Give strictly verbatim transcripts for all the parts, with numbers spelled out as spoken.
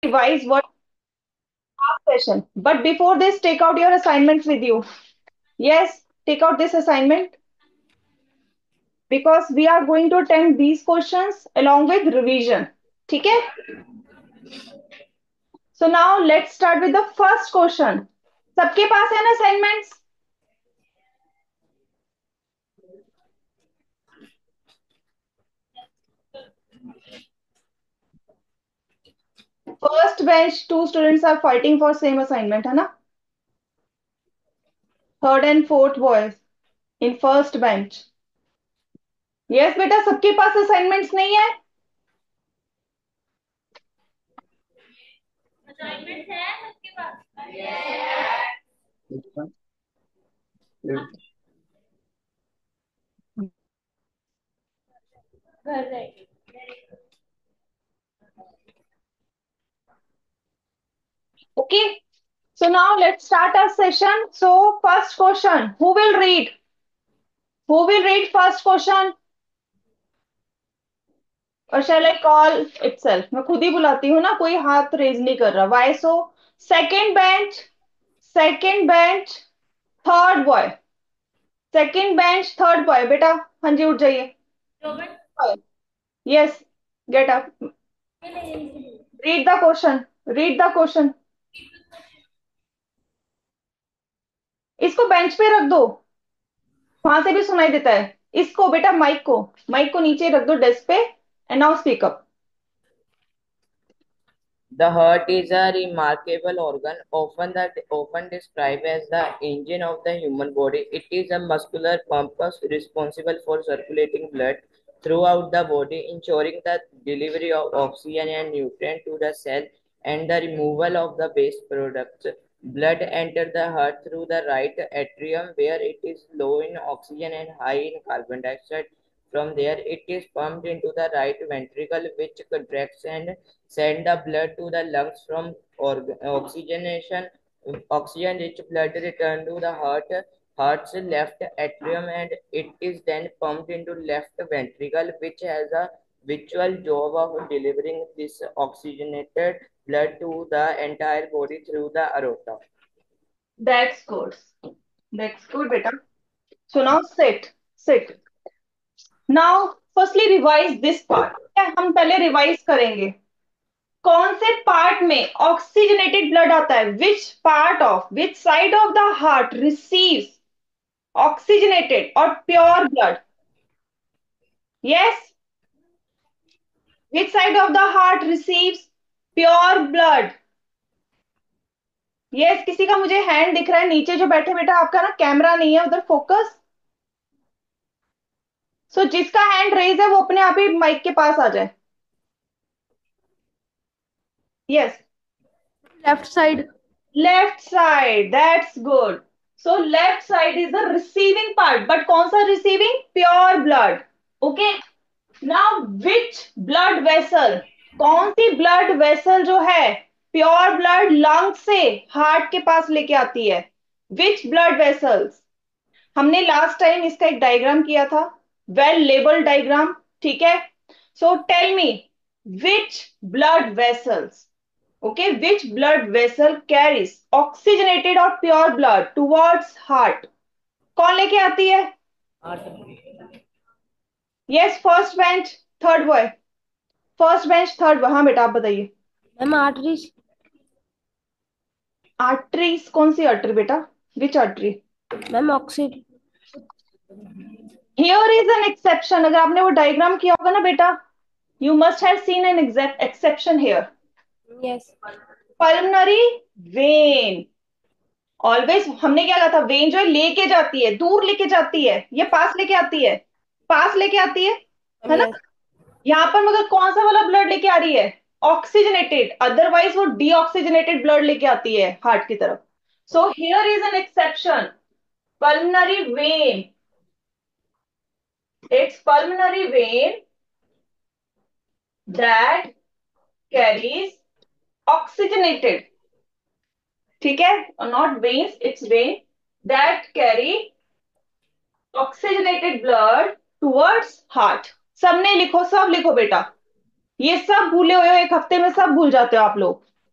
revise what session. But before this, take out your assignments with you. Yes, take out this assignment because we are going to attempt these questions along with revision. Okay? So now let's start with the first question. सबके पास है ना assignments? First bench, two students are fighting for same assignment, है ना? Third and fourth boys in first bench. Yes, बेटा सबके पास assignments नहीं है? Assignment है सबके पास। घर रहेगी। Okay. So now let's start our session. So first question, who will read? Who will read first question? Or shall I call itself? मैं खुद ही बुलाती हूँ ना, कोई हाथ रेज नहीं कर रहा. Why so? Second bench, second bench, third boy. Second bench, third boy. बेटा, हाँ जी उठ जाइए. Yes, get up. Read the question. Read the question. इसको बेंच पे रख दो, वहां से भी सुनाई देता है. इसको बेटा माइक को माइक को नीचे रख दो डेस्क पे. And now speak up. The heart is a remarkable organ, often the, often described as the engine of the human body. It is a muscular pump responsible for circulating blood throughout the body, ensuring the delivery of oxygen and nutrient to the cell and the removal of the waste products. Blood enters the heart through the right atrium, where it is low in oxygen and high in carbon dioxide. From there, it is pumped into the right ventricle, which contracts and send the blood to the lungs. From org- oxygenation. Oxygen-rich blood return to the heart, heart's left atrium, and it is then pumped into left ventricle, which has a virtual job of delivering this oxygenated blood to the entire body through the aorta. That's good. That's good, beta. So now sit. Sit. Now, firstly revise this part. क्या हम पहले revise करेंगे. कौन से part में oxygenated blood आता है? Which part of which side of the heart receives oxygenated or pure blood? Yes, which side of the heart receives pure blood? Yes, किसी का मुझे हैंड दिख रहा है नीचे जो बैठे. बेटा आपका ना कैमरा नहीं है उधर, फोकस. सो so, जिसका हैंड रेज है वो अपने आप ही माइक के पास आ जाए. Yes, left side. Left side. That's good. So left side is the receiving part. But कौन सा receiving? Pure blood. Okay. Now which blood vessel, कौन सी ब्लड वेसल जो है प्योर ब्लड लंग से हार्ट के पास लेके आती है? Which blood vessels? हमने लास्ट टाइम इसका एक डायग्राम किया था, वेल लेबल डायग्राम. ठीक है. So tell me which blood vessels, okay, which blood vessel carries oxygenated or pure blood towards heart? कौन लेके आती है? Yes, first bench third boy. First bench third boy. हाँ बेटा आप बताइए. Ma'am arteries. आर्टरीज? कौन सी आर्टरी बेटा? Which artery? Ma'am oxide. Here is an exception. अगर आपने वो डायग्राम किया होगा ना बेटा, you must have seen an exception here. Yes. Pulmonary vein. Always हमने क्या कहा था? वेन जो है लेके जाती है, दूर लेके जाती है, ये पास लेके आती है. पास लेके आती है है ना? यस. यहाँ पर मगर कौन सा वाला ब्लड लेके आ रही है? ऑक्सीजनेटेड. अदरवाइज वो डीऑक्सीजनेटेड ब्लड लेके आती है हार्ट की तरफ. So here is an exception. Pulmonary vein. It's pulmonary vein that carries oxygenated. ठीक है. Not veins, it's vein that carry oxygenated blood towards heart. सबने लिखो, सब लिखो बेटा. ये सब भूले हुए हो, एक हफ्ते में सब भूल जाते हो आप लोग.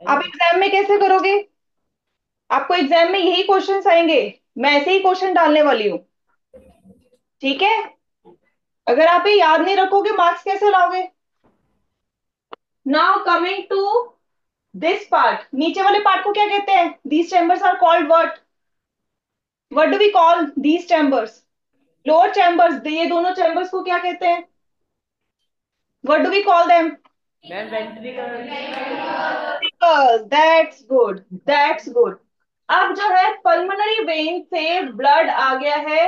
आप एग्जाम में कैसे करोगे? आपको एग्जाम में यही क्वेश्चंस आएंगे, मैं ऐसे ही क्वेश्चन डालने वाली हूँ। ठीक है, अगर आप ये याद नहीं रखोगे मार्क्स कैसे लाओगे? Now coming to this part, नीचे वाले पार्ट को क्या कहते हैं? These chambers are called what? What do we call these chambers? Lower chambers, ये दोनों चैम्बर्स को क्या कहते हैं? What do we call them? Ma'am ventricle. That's good, that's good. अब जो है पल्मोनरी वेन से ब्लड आ गया है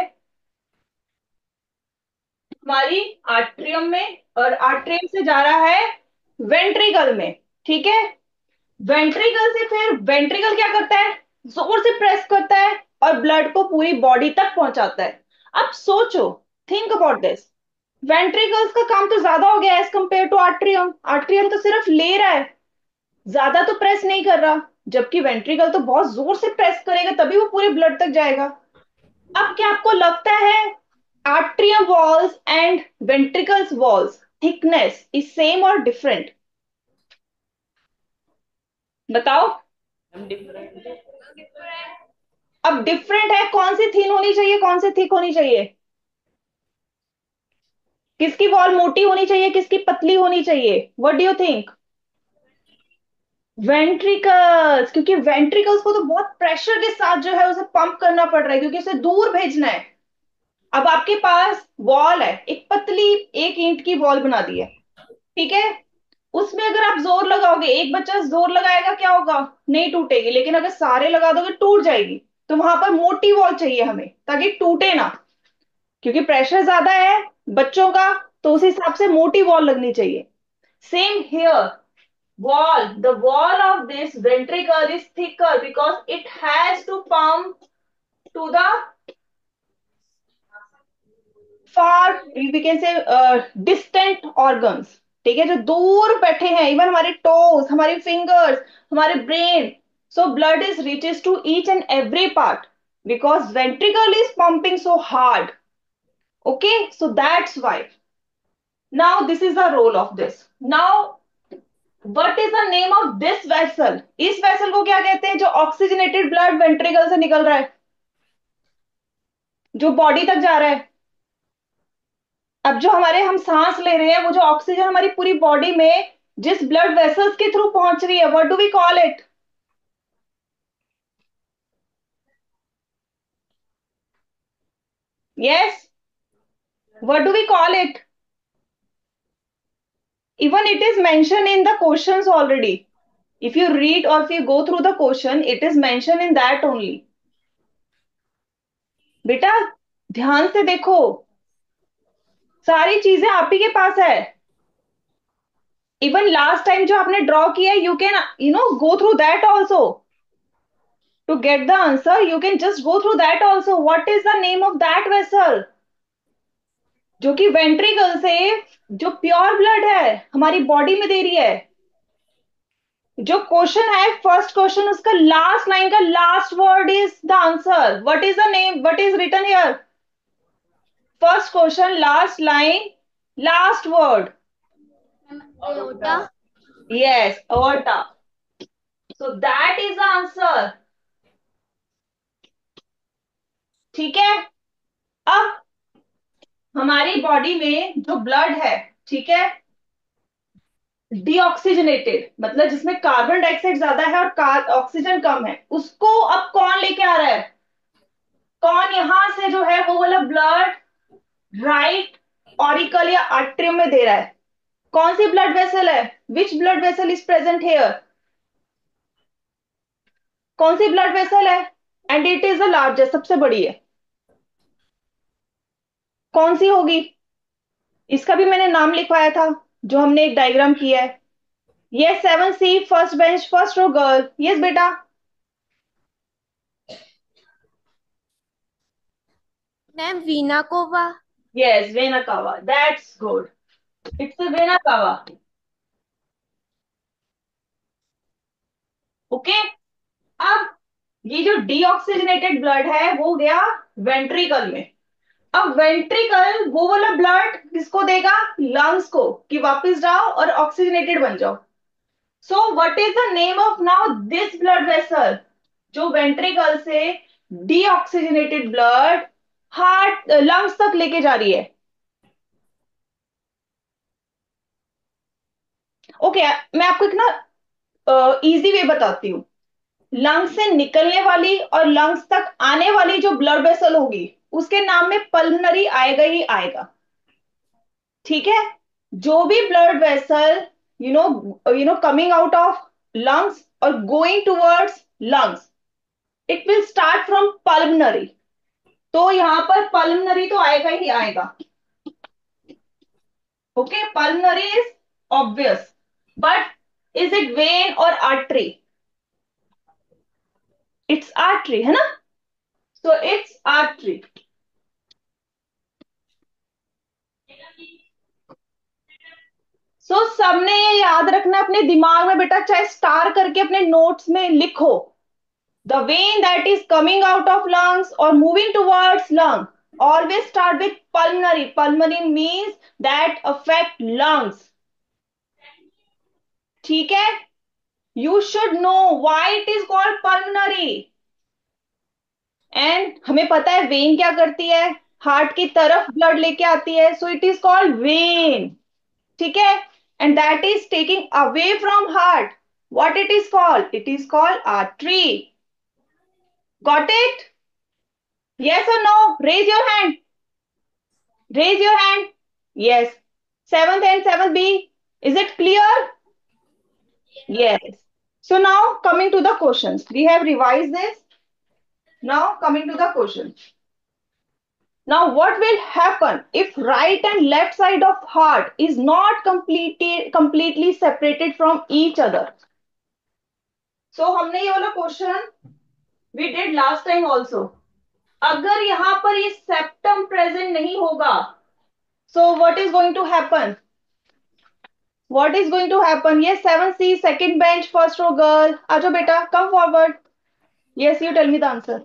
हमारी आर्ट्रियम में, और आर्ट्रियम से जा रहा है वेंट्रिकल में। ठीक है, वेंट्रिकल से फिर वेंट्रिकल क्या करता है? जोर से प्रेस करता है और ब्लड को पूरी बॉडी तक पहुंचाता है। अब सोचो, थिंक अबाउट दिस, वेंट्रिकल्स का काम तो ज्यादा हो गया as compare to atrium. Atrium तो सिर्फ ले रहा है, ज्यादा तो प्रेस नहीं कर रहा, जबकि वेंट्रिकल तो बहुत जोर से प्रेस करेगा तभी वो पूरे ब्लड तक जाएगा। अब क्या आपको लगता है atrium walls and ventricles walls thickness is same or different? बताओ। हम डिफरेंट। अब डिफरेंट है, कौन सी थिन होनी चाहिए, कौन सी थिक होनी चाहिए? किसकी वॉल मोटी होनी चाहिए, किसकी पतली होनी चाहिए? What do you think? Ventricles, क्योंकि वेंट्रिकल्स को तो बहुत प्रेशर के साथ जो है उसे पंप करना पड़ रहा है, क्योंकि उसे दूर भेजना है। अब आपके पास वॉल है, एक पतली एक ईंट की वॉल बना दी है, ठीक है, उसमें अगर आप जोर लगाओगे, एक बच्चा जोर लगाएगा क्या होगा? नहीं टूटेगी, लेकिन अगर सारे लगा दोगे टूट जाएगी। तो वहां पर मोटी वॉल चाहिए हमें ताकि टूटे ना, क्योंकि प्रेशर ज्यादा है बच्चों का, तो उस हिसाब से मोटी वॉल लगनी चाहिए। Same here, wall the wall of this ventricle is thicker because it has to pump to the far, we can say uh, distant organs। ठीक है, जो दूर बैठे हैं, इवन हमारे टोज, हमारे फिंगर्स, हमारे brain, so blood is reaches to each and every part because ventricle is pumping so hard। okay, so that's why now this is the role of this। now what is the name of this vessel? इस vessel को क्या कहते हैं जो oxygenated blood ventricle से निकल रहा है, जो बॉडी तक जा रहा है? अब जो हमारे हम सांस ले रहे हैं, वो जो ऑक्सीजन हमारी पूरी बॉडी में जिस ब्लड वेसल्स के थ्रू पहुंच रही है, what do we call it? Yes, what do we call it? even it is mentioned in the questions already, if you read or if you go through the question, it is mentioned in that only। बेटा ध्यान से देखो, सारी चीजें आप ही के पास है। Even last time जो आपने ड्रॉ किया, you can you know go through that also to get the answer. You can just go through that also. What is the name of that vessel जो कि वेंट्रिकल से जो pure blood है हमारी body में दे रही है? जो क्वेश्चन है फर्स्ट क्वेश्चन, उसका लास्ट लाइन का last word is the answer. What is the name, what is written here? First question last line last word, Aorta. Yes aorta। So that is the answer. ठीक है, अब हमारी body में जो blood है, ठीक है, डीऑक्सीजनेटेड मतलब जिसमें कार्बन डाइऑक्साइड ज्यादा है और ऑक्सीजन कम है, उसको अब कौन लेके आ रहा है? कौन यहां से जो है वो वाला ब्लड राइट ऑरिकल या आर्ट्रियम में दे रहा है? कौन सी ब्लड वेसल है? Which blood vessel is present here? कौन सी ब्लड वेसल है? And it is the largest, सबसे बड़ी है। कौन सी होगी? इसका भी मैंने नाम लिखवाया था जो हमने एक डायग्राम किया है। Yes seven C, first bench first row girl. Yes बेटा, ma'am vena cava. Yes vena cava, that's good, it's a vena cava. Okay, अब ये जो डीऑक्सीजनेटेड ब्लड है वो गया वेंट्रिकल में। अब वेंट्रिकल वो वाला ब्लड किसको देगा? लंग्स को, कि वापस जाओ और ऑक्सीजनेटेड बन जाओ। So what is the name of now this blood vessel, जो वेंट्रिकल से डीऑक्सीजनेटेड ब्लड हार्ट लंग्स तक लेके जा रही है? ओके okay, मैं आपको एक ना इजी वे बताती हूँ। लंग्स से निकलने वाली और लंग्स तक आने वाली जो ब्लड वेसल होगी उसके नाम में पल्मनरी आएगा ही आएगा। ठीक है, जो भी blood vessel you know you know coming out of lungs or going towards lungs, it will start from pulmonary. तो यहां पर पल्मनरी तो आएगा ही आएगा। Okay, pulmonary is obvious, but is it vein or artery? It's artery, है ना? So it's artery. So so, सबने ये याद रखना अपने दिमाग में बेटा, चाहे स्टार करके अपने नोट्स में लिखो। The vein that is coming out of lungs or moving towards lung always start with pulmonary. Pulmonary means that affect lungs. ठीक है, you should know why it is called pulmonary. And हमें पता है when क्या करती है, heart की तरफ ब्लड लेके आती है, so it is called vein. ठीक है, and that is taking away from heart, what it is called? It is called artery. Got it? Yes or no? Raise your hand. Raise your hand. Yes. Seventh and seventh B. Is it clear? Yes. So now coming to the questions. We have revised this. Now coming to the questions. Now what will happen if right and left side of heart is not completely completely separated from each other? So हमने ये वाला question we did last time also. अगर यहां पर ये septum present नहीं होगा, so what is going to happen? What is going to happen? Yes, seven C, second bench, first row girl. Ajo beta, come forward. Yes, you tell me the answer.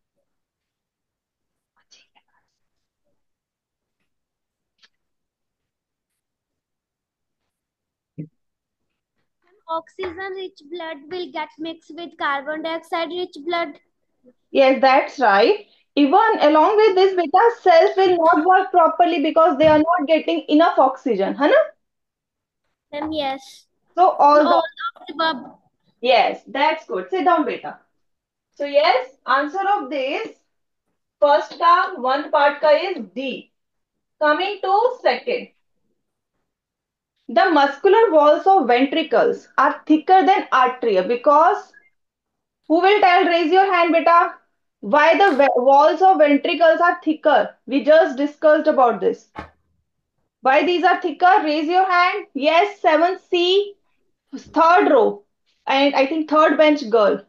Oxygen rich blood will get mixed with carbon dioxide rich blood. Yes, that's right. Even along with this, beta, cells will not work properly because they are not getting enough oxygen, है ना? Then yes. So all the All of the above. yes, that's good. Sit down, beta. So yes, answer of this first का one part का is D. Coming to second, the muscular walls of ventricles are thicker than arteria because who will tell? Raise your hand, beta. Why the ve- walls of ventricles are thicker? We just discussed about this. Why these are thicker? Raise your hand. Yes, seven C, third row, and I think third bench girl.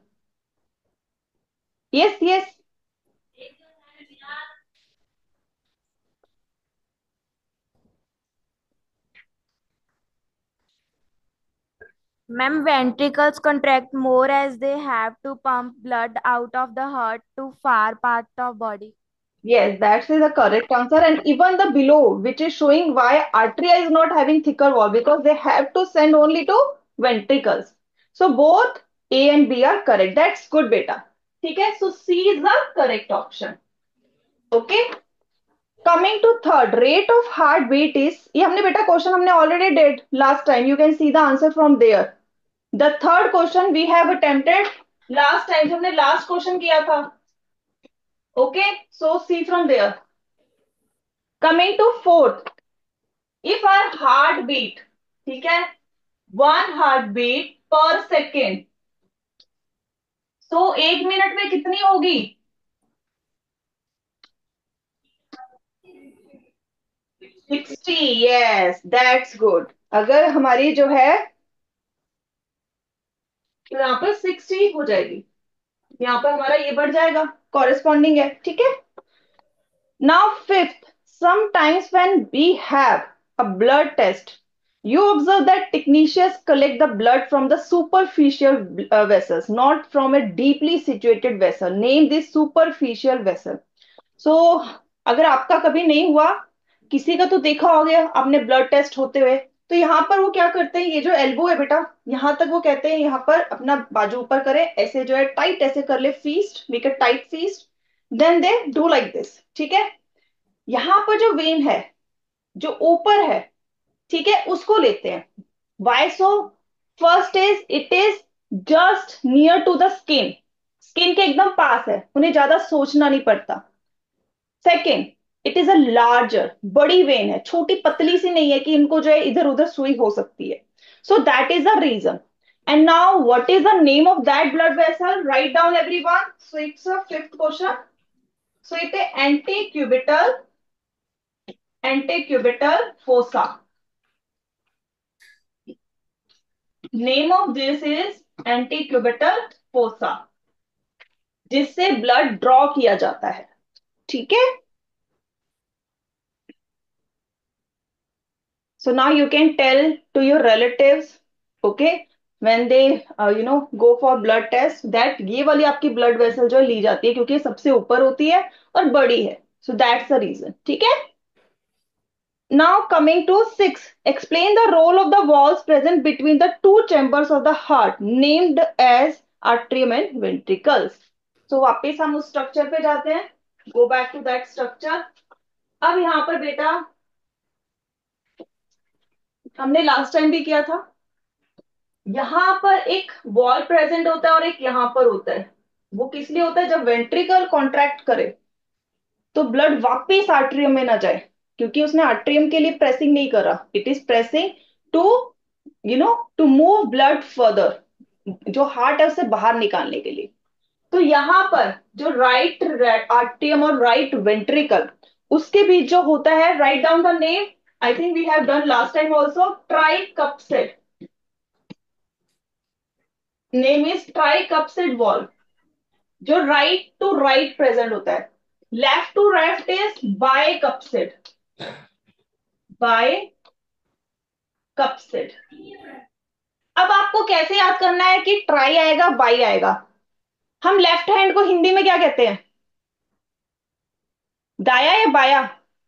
Yes, yes. Ma'am, ventricles contract more as they have to pump blood out of the heart to far part of body. Yes, that's the correct answer. And even the below, which is showing why arteria is not having thicker wall, because they have to send only to ventricles. So both A and B are correct. That's good, beta. Okay, so C is the correct option. Okay. Coming to third, rate of heartbeat is, ये हमने बेटा question हमने already did last time. You can see the answer from there. The third question we have attempted last time, जो हमने last question किया था. Okay, so see from there. Coming to fourth, if our heartbeat, ठीक है, one heartbeat per second, so एक minute में कितनी होगी? सिक्सटी. yes, that's good. अगर हमारी जो है यहाँ पर सिक्सटी हो जाएगी, यहाँ पर हमारा ये बढ़ जाएगा, कॉरेस्पॉन्डिंग है. ठीक है. Now fifth, sometimes when we have a blood test, you observe that technicians collect the blood from the superficial uh, vessels, not from a deeply situated vessel. Name this superficial vessel. So अगर आपका कभी नहीं हुआ, किसी का तो देखा होगा आपने ब्लड टेस्ट होते हुए, तो यहाँ पर वो क्या करते हैं, ये जो एल्बो है बेटा यहां तक वो कहते हैं यहाँ पर अपना बाजू ऊपर करे, ऐसे जो है टाइट ऐसे कर ले, fist make a tight fist, then they do like this, ठीक है। यहाँ पर जो वेन है जो ऊपर है, ठीक है, उसको लेते हैं। Why so? First is it is just near to the skin, skin के एकदम पास है, उन्हें ज्यादा सोचना नहीं पड़ता। Second, it is a larger, बड़ी वेन है, छोटी पतली सी नहीं है कि इनको जो है इधर उधर सुई हो सकती है। So that is the reason. And now what is the name of that blood vessel? Write down everyone. So it's a fifth question. So it is antecubital antecubital fossa. Name of this is antecubital fossa, जिससे blood draw किया जाता है, ठीक है। So now you can tell to your relatives, okay, when they uh, you know go for blood test, that ये वाली आपकी blood vessel जो ली जाती है क्योंकि ये सबसे ऊपर होती है और बड़ी है, so that's the reason, ठीक है। Now coming to six, explain the role of the walls present between the two chambers of the heart named as atrium and ventricles. So वापस हम उस स्ट्रक्चर पे जाते हैं, go back to that structure. अब यहाँ पर बेटा हमने लास्ट टाइम भी किया था, यहां पर एक वॉल प्रेजेंट होता है और एक यहां पर होता है। वो किस लिए होता है? जब वेंट्रिकल कॉन्ट्रैक्ट करे तो ब्लड वापिस आर्ट्रियम में ना जाए, क्योंकि उसने आर्ट्रियम के लिए प्रेसिंग नहीं करा, it is pressing to you know to move blood further, जो हार्ट है उसे बाहर निकालने के लिए। तो यहां पर जो राइट आर्ट्रियम और राइट वेंट्रिकल, उसके बीच जो होता है, write down the name, I think we have done last time also, tricuspid. Name is tricuspid valve, जो राइट टू राइट प्रेजेंट होता है। Left to left is bicuspid, bicuspid. अब आपको कैसे याद करना है कि ट्राई आएगा बाई आएगा? हम लेफ्ट हैंड को हिंदी में क्या कहते हैं? दाया या बाया?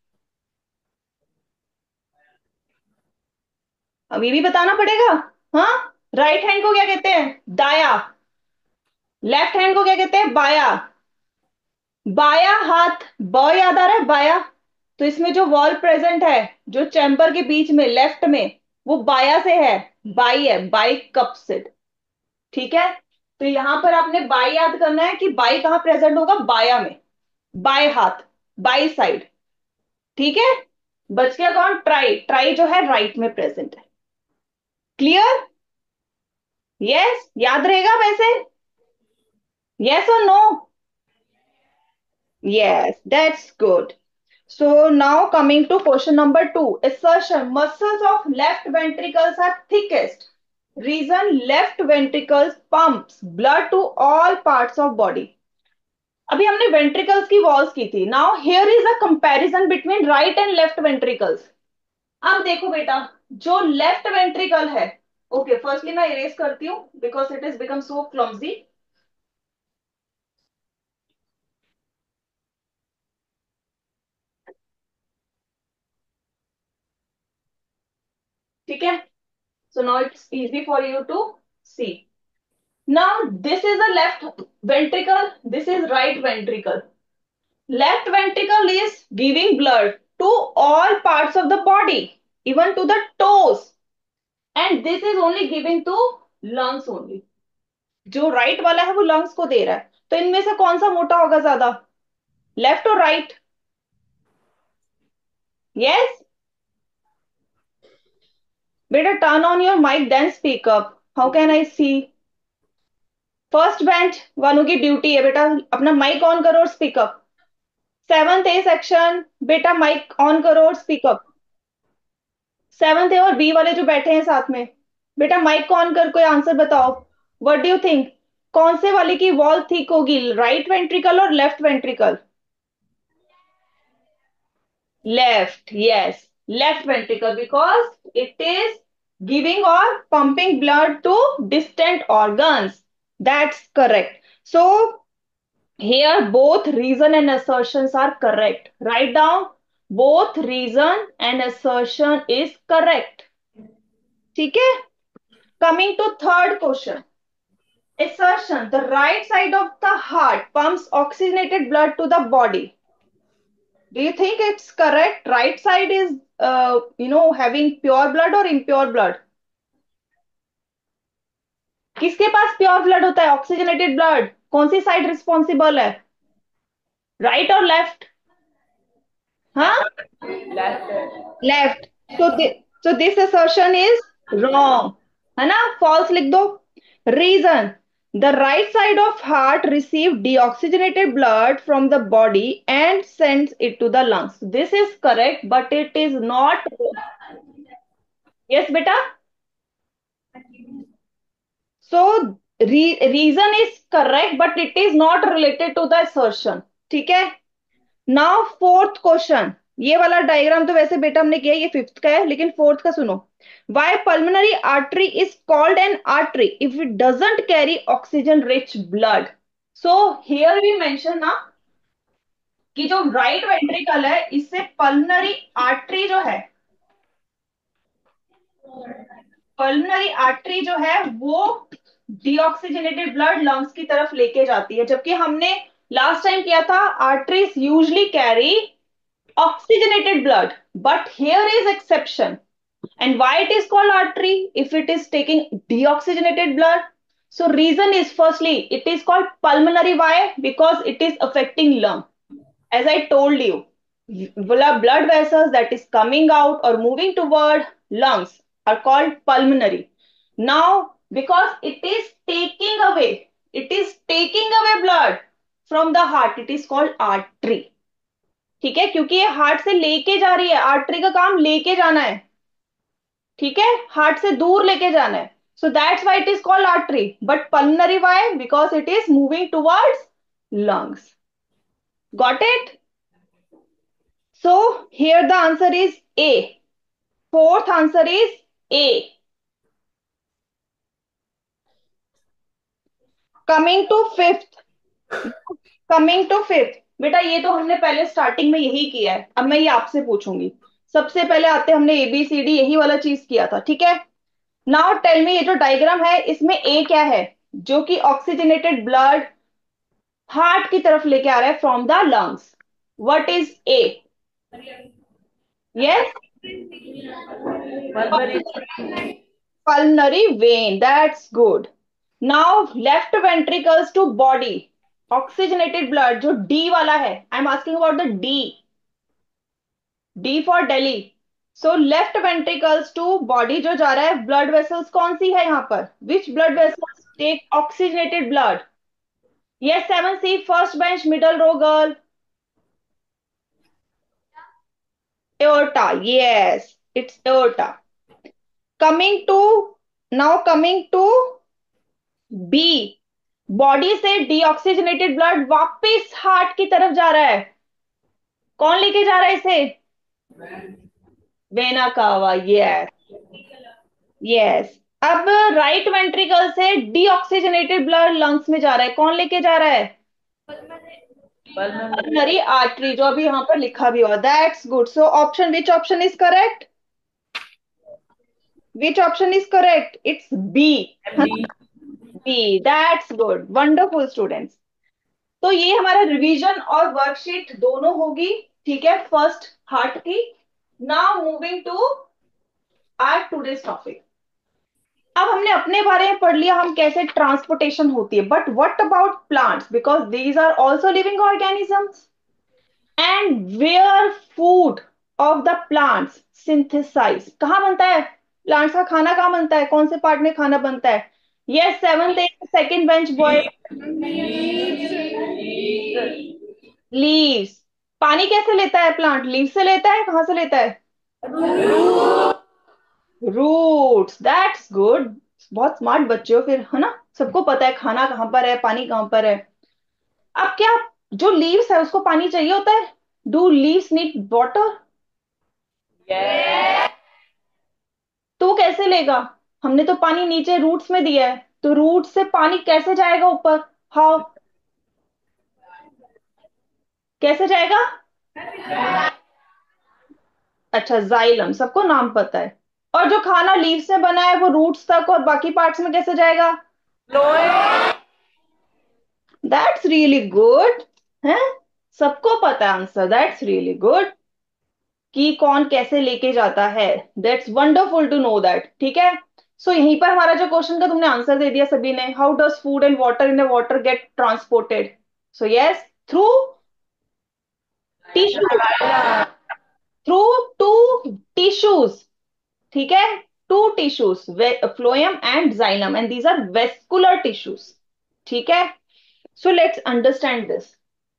अभी भी बताना पड़ेगा। हाँ, राइट हैंड को क्या कहते हैं? दाया। लेफ्ट हैंड को क्या कहते हैं? बाया। बाया हाथ, ब याद आ रहा है? बाया। तो इसमें जो वॉल प्रेजेंट है जो चैम्बर के बीच में लेफ्ट में, वो बाया से है, बाई है, बाई कप्सिड, ठीक है। तो यहां पर आपने बाई याद करना है कि बाई कहां प्रेजेंट होगा? बाया में, बाएं हाथ, बाई साइड, ठीक है। बच गया कौन? ट्राई। ट्राई जो है राइट में प्रेजेंट है। क्लियर? यस, याद रहेगा वैसे? यस और no? Yes, that's good. So now coming to question number two. Assertion: muscles of left ventricles are thickest. Reason: left ventricles pumps blood to all parts of body. अभी हमने ventricles की walls की थी. Now here is a comparison between right and left ventricles. अब देखो बेटा, जो left ventricle है, okay, firstly मैं erase करती हूँ because it has become so clumsy. ठीक है, so now it's easy for you to see. Now this is the left ventricle, this is right ventricle. Left ventricle is giving blood to all parts of the body, even to the toes, and this is only giving to lungs only. जो right वाला है वो lungs को दे रहा है, तो इनमें से कौन सा मोटा होगा ज्यादा, लेफ्ट और राइट? यस बेटा, turn on your mic then speak up, how can I see? First bench वालों की ड्यूटी है बेटा, अपना माइक ऑन करो और speak up. Seventh A section, बेटा माइक ऑन करो और स्पीक अप। सेवंथ ए और बी वाले जो बैठे हैं साथ में, बेटा माइक ऑन कर कोई आंसर बताओ। व्हाट डू यू थिंक, कौन से वाले की वॉल थिक होगी, right ventricle or left ventricle? Left, yes, left ventricle, because it is giving or pumping blood to distant organs, that's correct. So here both reason and assertions are correct. Write down, both reason and assertion is correct. ठीक है. Coming to third question. Assertion: the right side of the heart pumps oxygenated blood to the body. Do you think it's correct? Right side is, uh, you know, having pure blood or impure blood? किसके पास pure blood होता है, oxygenated blood? कौन सी side responsible है, right or left? हाँ, left. so thi- so this assertion is wrong, है ना? false लिख दो. reason: the right side of heart receive deoxygenated blood from the body and sends it to the lungs. This is correct, but it is not. Yes beta. So re- reason is correct, but it is not related to the assertion. ठीक है. Now fourth question. ये वाला diagram तो वैसे बेटा हमने किया, ये फिफ्थ का है, लेकिन फोर्थ का सुनो. Why pulmonary artery is called an artery if it doesn't carry oxygen rich blood? So here we mention ना कि जो राइट वेंट्रिकल है इससे पल्मोनरी आर्टरी जो है, पल्मोनरी आर्टरी जो है वो डीऑक्सीजनेटेड ब्लड लंग्स की तरफ लेके जाती है, जबकि हमने लास्ट टाइम किया था arteries usually carry oxygenated blood, but here is exception. And why it is called artery if it is taking deoxygenated blood? So reason is, firstly it is called pulmonary. Why? Because it is affecting lung. As I told you, blood vessels that is coming out or moving toward lungs are called pulmonary. Now because it is taking away, it is taking away blood from the heart, it is called artery. ठीक है, क्योंकि ये heart से लेके जा रही है, artery का काम लेके जाना है. ठीक है, हार्ट से दूर लेके जाना है. So that's why it is called artery. But pulmonary why? Because it is moving towards lungs. Got it? So here the answer is A. Fourth answer is A. Coming to fifth. Coming to fifth. बेटा ये तो हमने पहले starting में यही किया है, अब मैं ये आपसे पूछूंगी. सबसे पहले आते हमने एबीसीडी यही वाला चीज किया था. ठीक है. नाउ टेल मी, ये जो डायग्राम है इसमें ए क्या है, जो कि ऑक्सीजनेटेड ब्लड हार्ट की तरफ लेके आ रहा है from the lungs. What is A? Yes, pulmonary vein. That's good. Now left ventricles to body. Oxygenated blood जो D वाला है, I am asking about the D. D for Delhi. So left ventricles to body जो जा रहा है, blood vessels कौन सी है यहाँ पर? Which blood vessels take oxygenated blood? Yes, seven C, first bench, middle row girl. Aorta. Yes, it's aorta. Coming to, now coming to B. Body से deoxygenated blood वापस हार्ट की तरफ जा रहा है. कौन लेके जा रहा है इसे? Vena cava. Yes, yes. अब राइट वेंट्रिकल से डीऑक्सीजनेटेड ब्लड लंग्स में जा रहा है. कौन लेके जा रहा है? पल्मोनरी आर्टरी, जो अभी यहाँ पर लिखा भी हुआ. That's good. So option, which option is correct? Which option is correct? It's B. B. That's good. Wonderful students. तो ये हमारा रिवीजन और वर्कशीट दोनों होगी. ठीक है, फर्स्ट हार्ट की. Now moving to our today's topic. अब हमने अपने बारे में पढ़ लिया हम कैसे ट्रांसपोर्टेशन होती है, but what about plants, because these are also living organisms. And where food of the plants synthesize, कहाँ बनता है प्लांट्स का खाना? कहाँ बनता है, कौन से पार्ट में खाना बनता है? Yes, seventh second bench boy. Leaves. पानी कैसे लेता है प्लांट? लीव से लेता है, कहां से लेता है? रूट्स. That's good. बहुत स्मार्ट बच्चे हो फिर, है ना? सबको पता है खाना कहां पर है, पानी कहां पर है. अब क्या, जो लीव्स है उसको पानी चाहिए होता है? Do leaves need water? तो वो कैसे लेगा? हमने तो पानी नीचे रूट्स में दिया है, तो रूट से पानी कैसे जाएगा ऊपर? हाउ? कैसे जाएगा? अच्छा, जाइलम, सबको नाम पता है. और जो खाना लीव्स में बना है वो रूट्स तक और बाकी पार्ट्स में कैसे जाएगा? दैट्स रियली गुड है, सबको पता है आंसर, दैट्स रियली गुड कि कौन कैसे लेके जाता है। That's wonderful to know that. ठीक है, सो so, यहीं पर हमारा जो क्वेश्चन का तुमने आंसर दे दिया सभी ने। How does food and water in the water get transported? So yes, through tissue, through two tissues. ठीक है, two tissues, phloem and xylem, and these are vascular tissues. ठीक है, सो लेट्स अंडरस्टैंड दिस।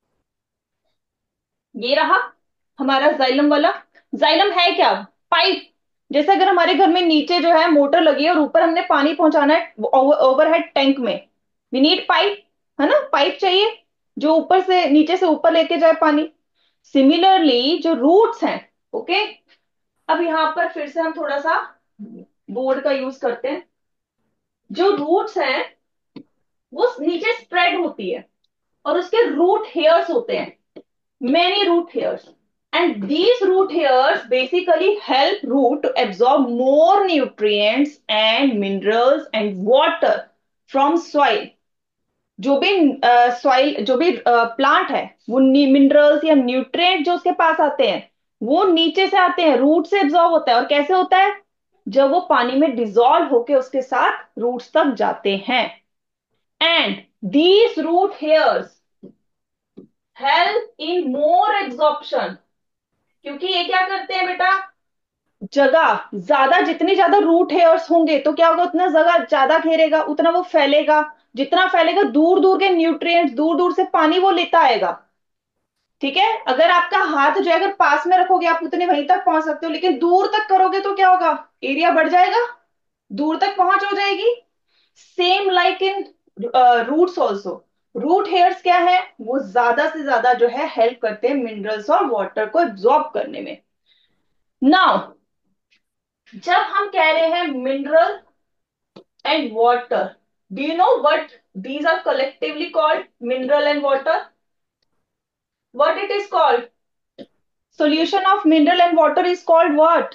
ये रहा हमारा xylem वाला। Xylem है क्या? पाइप। जैसे अगर हमारे घर में नीचे जो है मोटर लगी है और ऊपर हमने पानी पहुंचाना है ओवरहेड टैंक में, वी नीड पाइप, है ना, पाइप चाहिए जो ऊपर से नीचे से ऊपर लेके जाए पानी। सिमिलरली जो रूट्स हैं, ओके, अब यहां पर फिर से हम थोड़ा सा बोर्ड का यूज करते हैं। जो रूट्स हैं वो नीचे स्प्रेड होती है और उसके रूट हेयर्स होते हैं, many root hairs, and these root hairs basically help root to absorb more nutrients and minerals and water from soil। जो भी सॉइल, जो भी प्लांट है वो मिनरल्स या न्यूट्रिएंट जो उसके पास आते हैं वो नीचे से आते हैं, रूट से एब्जॉर्ब होता है। और कैसे होता है? जब वो पानी में डिजोल्व होके उसके साथ रूट्स तक जाते हैं। And these root hairs help in more absorption, क्योंकि ये क्या करते हैं बेटा, जगह ज्यादा, जितनी ज्यादा रूट हेयर्स होंगे तो क्या होगा, उतना जगह ज्यादा घेरेगा, उतना वो फैलेगा। जितना फैलेगा दूर दूर के न्यूट्रिएंट्स, दूर दूर से पानी वो लेता आएगा। ठीक है, अगर आपका हाथ जो है अगर पास में रखोगे आप उतने वहीं तक पहुंच सकते हो, लेकिन दूर तक करोगे तो क्या होगा, एरिया बढ़ जाएगा, दूर तक पहुंच हो जाएगी। Same like in roots also, root hairs क्या है, वो ज्यादा से ज्यादा जो है हेल्प करते हैं मिनरल्स और वाटर को एब्जॉर्ब करने में। नाउ जब हम कह रहे हैं mineral and water, do you know what these are collectively called? Mineral and water, what it is called? Solution of mineral and water is called what?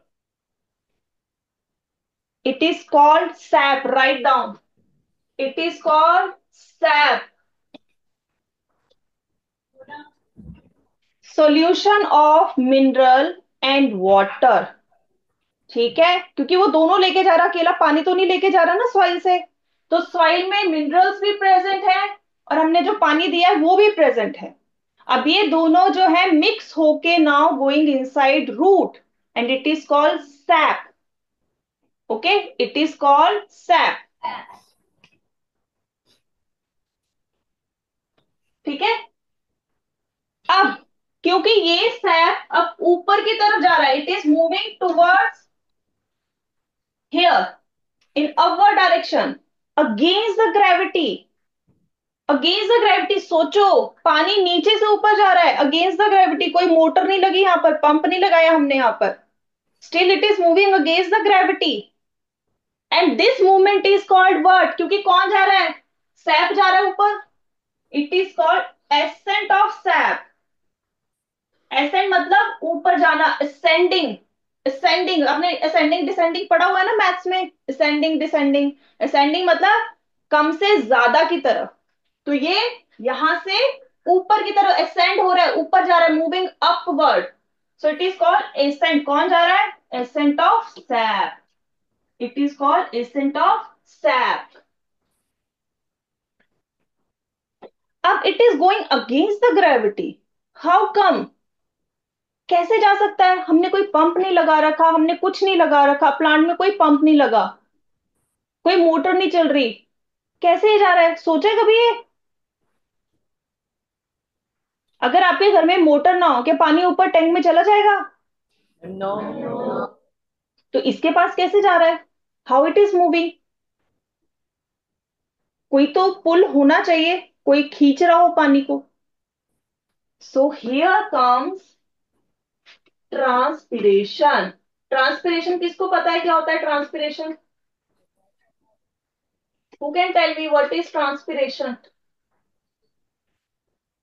It is called sap. Write down. It is called sap. Solution of mineral and water. ठीक है, क्योंकि वो दोनों लेके जा रहा, अकेला पानी तो नहीं लेके जा रहा ना सॉइल से। तो सॉइल में मिनरल्स भी प्रेजेंट है और हमने जो पानी दिया है वो भी प्रेजेंट है। अब ये दोनों जो है मिक्स होके now going inside root and it is called sap. Okay, it is called sap. ठीक है, अब क्योंकि ये सैप अब ऊपर की तरफ जा रहा है, it is moving towards here in upward direction against the gravity. Against the gravity, सोचो पानी नीचे से ऊपर जा रहा है अगेंस्ट द ग्रेविटी, कोई मोटर नहीं लगी यहां पर, पंप नहीं लगाया हमने यहां पर, still it is moving against the gravity. And this movement is called what? क्योंकि कौन जा रहा है, सैप जा रहा है ऊपर, it is called ascent of sap. Ascend मतलब ऊपर जाना, असेंडिंग। असेंडिंग, आपने असेंडिंग डिसेंडिंग पढ़ा हुआ है ना मैथ्स में, असेंडिंग डिसेंडिंग। असेंडिंग मतलब कम से ज्यादा की तरफ, तो ये यहां से ऊपर की तरफ असेंड हो रहा है, ऊपर जा रहा है, moving upward, so it is called ascent. कौन जा रहा है? Ascent of sap. It is called ascent of sap. अब it is going against the gravity, how come? कैसे जा सकता है? हमने कोई पंप नहीं लगा रखा, हमने कुछ नहीं लगा रखा, प्लांट में कोई पंप नहीं लगा, कोई मोटर नहीं चल रही, कैसे ये जा रहा है? सोचे कभी ये? अगर आपके घर में मोटर ना हो, क्या पानी ऊपर टैंक में चला जाएगा? नो। तो इसके पास कैसे जा रहा है? How it is moving? कोई तो पुल होना चाहिए, कोई खींच रहा हो पानी को। So here comes transpiration. Transpiration किसको पता है क्या होता है transpiration? Who can tell me what is transpiration?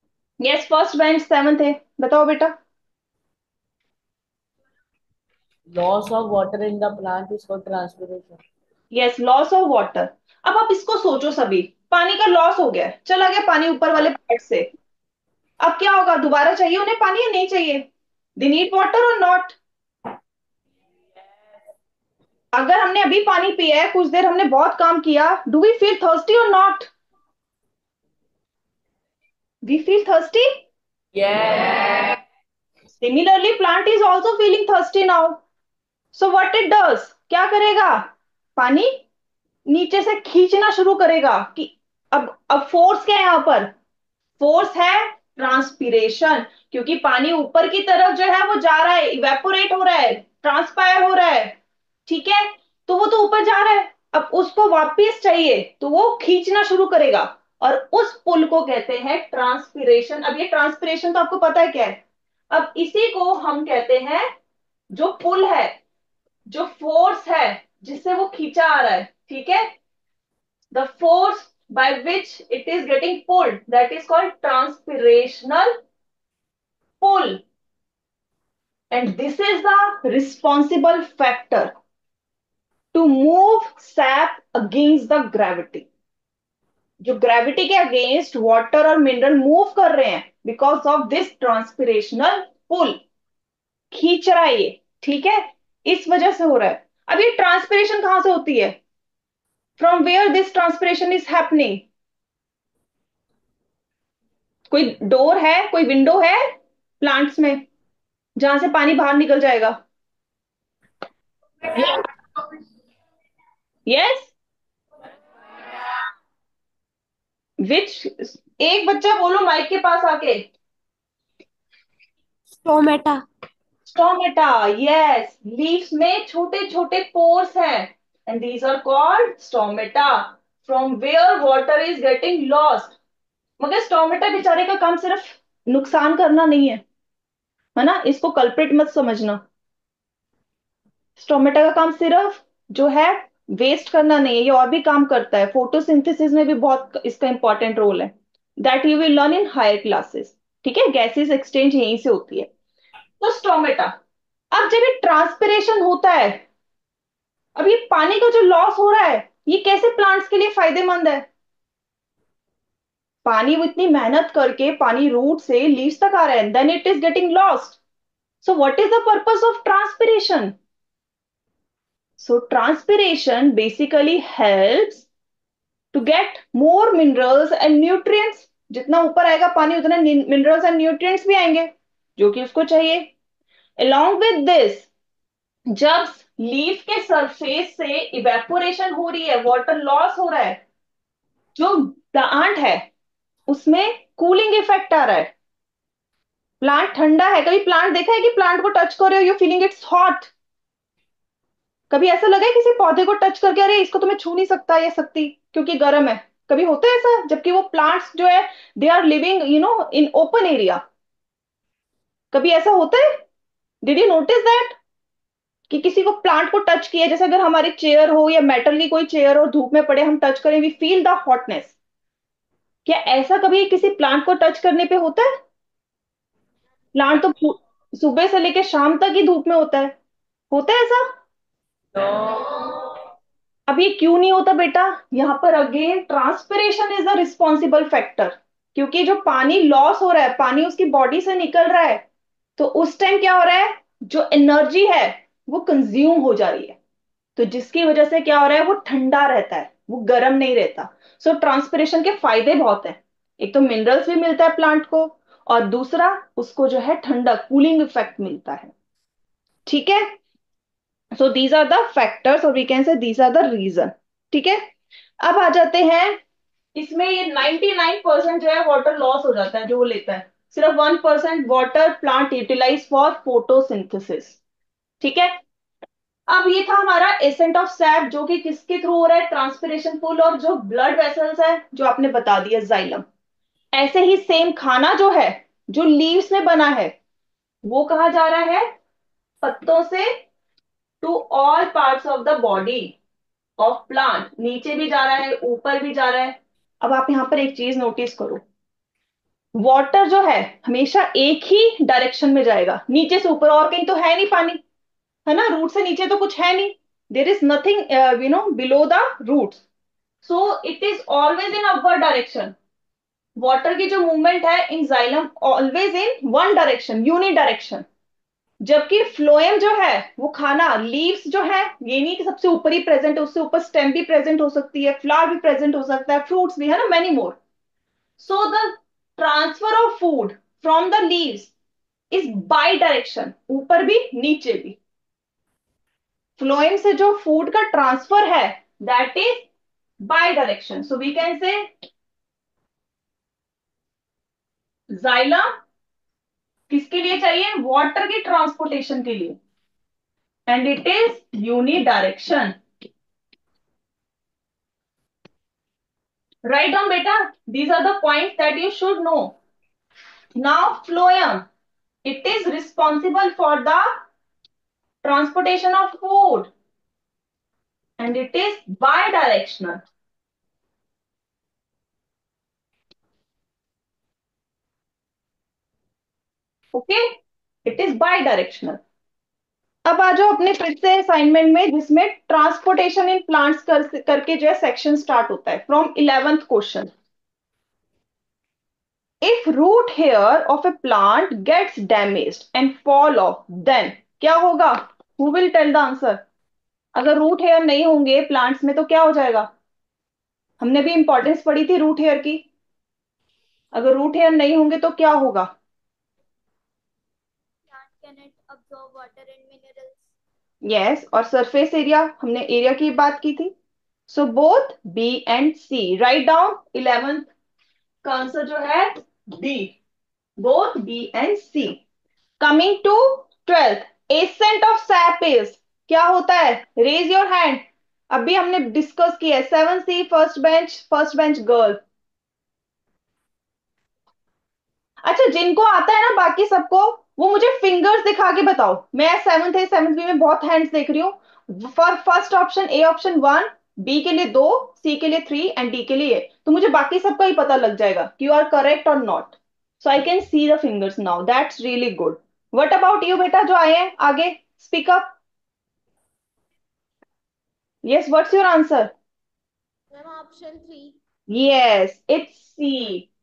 Yes, first bench seventh है, बताओ बेटा। Loss of water in the plant is called transpiration. Yes, loss of water. अब आप इसको सोचो, सभी पानी का लॉस हो गया है, चला गया पानी ऊपर वाले पार्ट से। अब क्या होगा, दोबारा चाहिए उन्हें पानी या नहीं चाहिए? They need water or not? अगर हमने अभी पानी पिया है, कुछ देर हमने बहुत काम किया, do we feel thirsty or not? We feel thirsty. Yes. Similarly plant is also feeling thirsty now. So what it does, क्या करेगा? पानी नीचे से खींचना शुरू करेगा कि अब अब फोर्स क्या है यहां पर? फोर्स है ट्रांसपीरेशन, क्योंकि पानी ऊपर की तरफ जो है वो जा रहा है, इवेपोरेट हो रहा है, ट्रांसपायर हो रहा है। ठीक है, तो वो तो ऊपर जा रहा है, अब उसको वापस चाहिए तो वो खींचना शुरू करेगा, और उस पुल को कहते हैं ट्रांसपीरेशन। अब ये ट्रांसपीरेशन तो आपको पता है क्या है। अब इसी को हम कहते हैं, जो पुल है, जो फोर्स है जिससे वो खींचा आ रहा है, ठीक है, the force by which it is getting pulled, that is called transpirational pull, and this is the responsible factor to move sap against the gravity। जो ग्रेविटी के अगेंस्ट वाटर और मिनरल मूव कर रहे हैं, because of this transpirational pull, खींच रहा है ये, ठीक है, इस वजह से हो रहा है। अब ये ट्रांसपिरेशन कहां से होती है? From where this transpiration is happening? कोई डोर है, कोई विंडो है प्लांट्स में जहां से पानी बाहर निकल जाएगा? Yes, which? एक बच्चा बोलो माइक के पास आके। Stomata. स्टोमेटा, यस, लीव्स में छोटे छोटे पोर्स हैं, and these are called stomata, from where water is getting lost. मगर स्टोमेटा बेचारे का काम सिर्फ नुकसान करना नहीं है, है ना, इसको कल्प्रिट मत समझना। स्टोमेटा का काम सिर्फ जो है वेस्ट करना नहीं है, ये और भी काम करता है, फोटोसिंथेसिस में भी बहुत इसका इंपॉर्टेंट रोल है, that you will learn in higher classes. ठीक है, गैसेस एक्सचेंज यहीं से होती है। तो स्टोमेटा, अब जब ये ट्रांसपिरेशन होता है, अब ये पानी का जो लॉस हो रहा है, ये कैसे प्लांट्स के लिए फायदेमंद है? पानी वो इतनी मेहनत करके पानी रूट से लीव्स तक आ रहा है, then it is getting lost. So what is the purpose of transpiration? So transpiration basically helps to get more minerals and nutrients. जितना ऊपर आएगा पानी, उतना मिनरल्स एंड न्यूट्रिएंट्स भी आएंगे जो कि उसको चाहिए। along with this, जब लीफ के सरफेस से इवेपोरेशन हो रही है, वाटर लॉस हो रहा है, जो प्लांट है उसमें कूलिंग इफेक्ट आ रहा है, प्लांट ठंडा है। कभी प्लांट देखा है कि प्लांट को टच कर रहे हो, यू फीलिंग इट्स हॉट? कभी ऐसा लगा है किसी पौधे को टच करके, अरे इसको तो मैं छू नहीं सकता या सकती क्योंकि गर्म है? कभी होता है ऐसा, जबकि वो प्लांट्स जो है they are living you know in open area? कभी ऐसा होता है? डिड यू नोटिस दैट कि किसी को प्लांट को टच किया, जैसे अगर हमारी चेयर हो या मेटल की कोई चेयर और धूप में पड़े, हम टच करें, वी फील द हॉटनेस। क्या ऐसा कभी किसी प्लांट को टच करने पे होता है? प्लांट तो पू- सुबह से लेकर शाम तक ही धूप में होता है, होता है ऐसा? अब ये क्यों नहीं होता बेटा? यहाँ पर again transpiration is the responsible factor, क्योंकि जो पानी लॉस हो रहा है, पानी उसकी बॉडी से निकल रहा है, तो उस टाइम क्या हो रहा है, जो एनर्जी है वो कंज्यूम हो जा रही है, तो जिसकी वजह से क्या हो रहा है, वो ठंडा रहता है, वो गर्म नहीं रहता। सो so, ट्रांसपिरेशन के फायदे बहुत हैं। एक तो मिनरल्स भी मिलता है प्लांट को, और दूसरा उसको जो है ठंडा कूलिंग इफेक्ट मिलता है। ठीक है, so these are the factors, और we can say these are the reason. ठीक है, अब आ जाते हैं इसमें, ये नाइंटी नाइन परसेंट जो है वाटर लॉस हो जाता है जो वो लेता है, सिर्फ one percent water plant utilize for photosynthesis. ठीक है, अब ये था हमारा एसेंट ऑफ सैप, जो कि किसके थ्रू हो रहा है, ट्रांसपिरेशन पुल, और जो ब्लड वेसल्स है जो आपने बता दिया जाइलम। ऐसे ही सेम खाना जो है, जो लीव्स में बना है, वो कहा जा रहा है पत्तों से to all parts of the body of plant, नीचे भी जा रहा है, ऊपर भी जा रहा है। अब आप यहां पर एक चीज नोटिस करो, वाटर जो है हमेशा एक ही डायरेक्शन में जाएगा, नीचे से ऊपर, और कहीं तो है नहीं पानी। है ना, रूट से नीचे तो कुछ है नहीं, there is nothing you know below the root, so it is always in upward direction. Water की जो मूवमेंट है in xylem always in one direction, uni direction. जबकि फ्लोएम जो है वो खाना, लीव्स जो है, ये नहीं कि सबसे ऊपर ही प्रेजेंट है, उससे ऊपर स्टेम भी प्रेजेंट हो सकती है, फ्लावर भी प्रेजेंट हो सकता है, फ्रूट्स भी, है ना, many more. So the transfer of food from the leaves is bi direction, ऊपर भी नीचे भी। फ्लोएम से जो फूड का ट्रांसफर है that is bi direction, so we can say xylem किसके लिए चाहिए, वाटर की ट्रांसपोर्टेशन के लिए, and it is uni direction. Write down, beta. These are the points that you should know. Now, phloem. It is responsible for the transportation of food, and it is bidirectional. Okay? It is bidirectional. अब आ जाओ अपने फिर से assignment में, जिसमें transportation in plants कर, करके जो है सेक्शन स्टार्ट होता है from eleventh question. If root hair of a plant gets damaged and fall off, then क्या होगा? Who will tell the answer? अगर रूट हेयर नहीं होंगे प्लांट्स में तो क्या हो जाएगा? हमने भी इंपॉर्टेंस पढ़ी थी रूट हेयर की। अगर रूट हेयर नहीं होंगे तो क्या होगा? Plant cannot absorb water and minerals. Yes yes, और सरफेस एरिया, हमने एरिया की बात की थी। So both B and C, write down. Eleventh का आंसर जो है D, both B and C. Coming to twelfth, ascent of sap is, क्या होता है? Raise your hand. अभी हमने डिस्कस किया है, seven C first bench, first bench girl. अच्छा, जिनको आता है ना बाकी सबको, वो मुझे फिंगर्स दिखा के बताओ। मैं सेवंथ है, सेवंथ बी में बहुत हैंड्स देख रही हूँ। For first option A option one, B के लिए दो, सी के लिए थ्री एंड डी के लिए, तो मुझे बाकी सबका ही पता लग जाएगा कि you are correct or not. So I can see the fingers now, that's really good. What about you बेटा, जो आए हैं आगे, speak up. Yes, what's your answer? Ma'am, option three. Yes, it's C,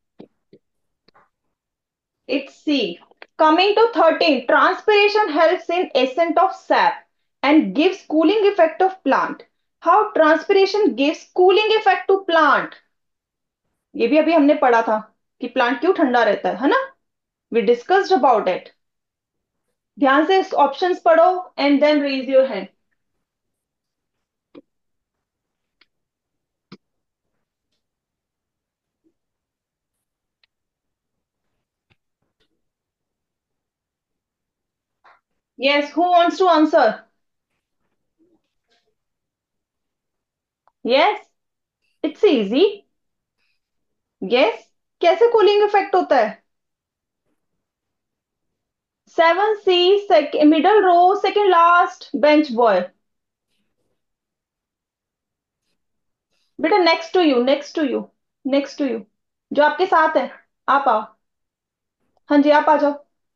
it's C. Coming to thirteen, transpiration helps in ascent of sap and gives cooling effect of plant. How transpiration gives cooling effect to plant? ये भी अभी हमने पढ़ा था कि plant क्यों ठंडा रहता है है ना? We discussed about it. ध्यान से ऑप्शंस पढ़ो and then raise your hand. Yes, who wants to answer? Yes, it's easy. Yes, कैसे कूलिंग इफेक्ट होता है? Seven C, middle row, second last bench boy. बेटा next to you, next to you, next to you, जो आपके साथ है, आप आओ। हाँ जी, आप आ जाओ।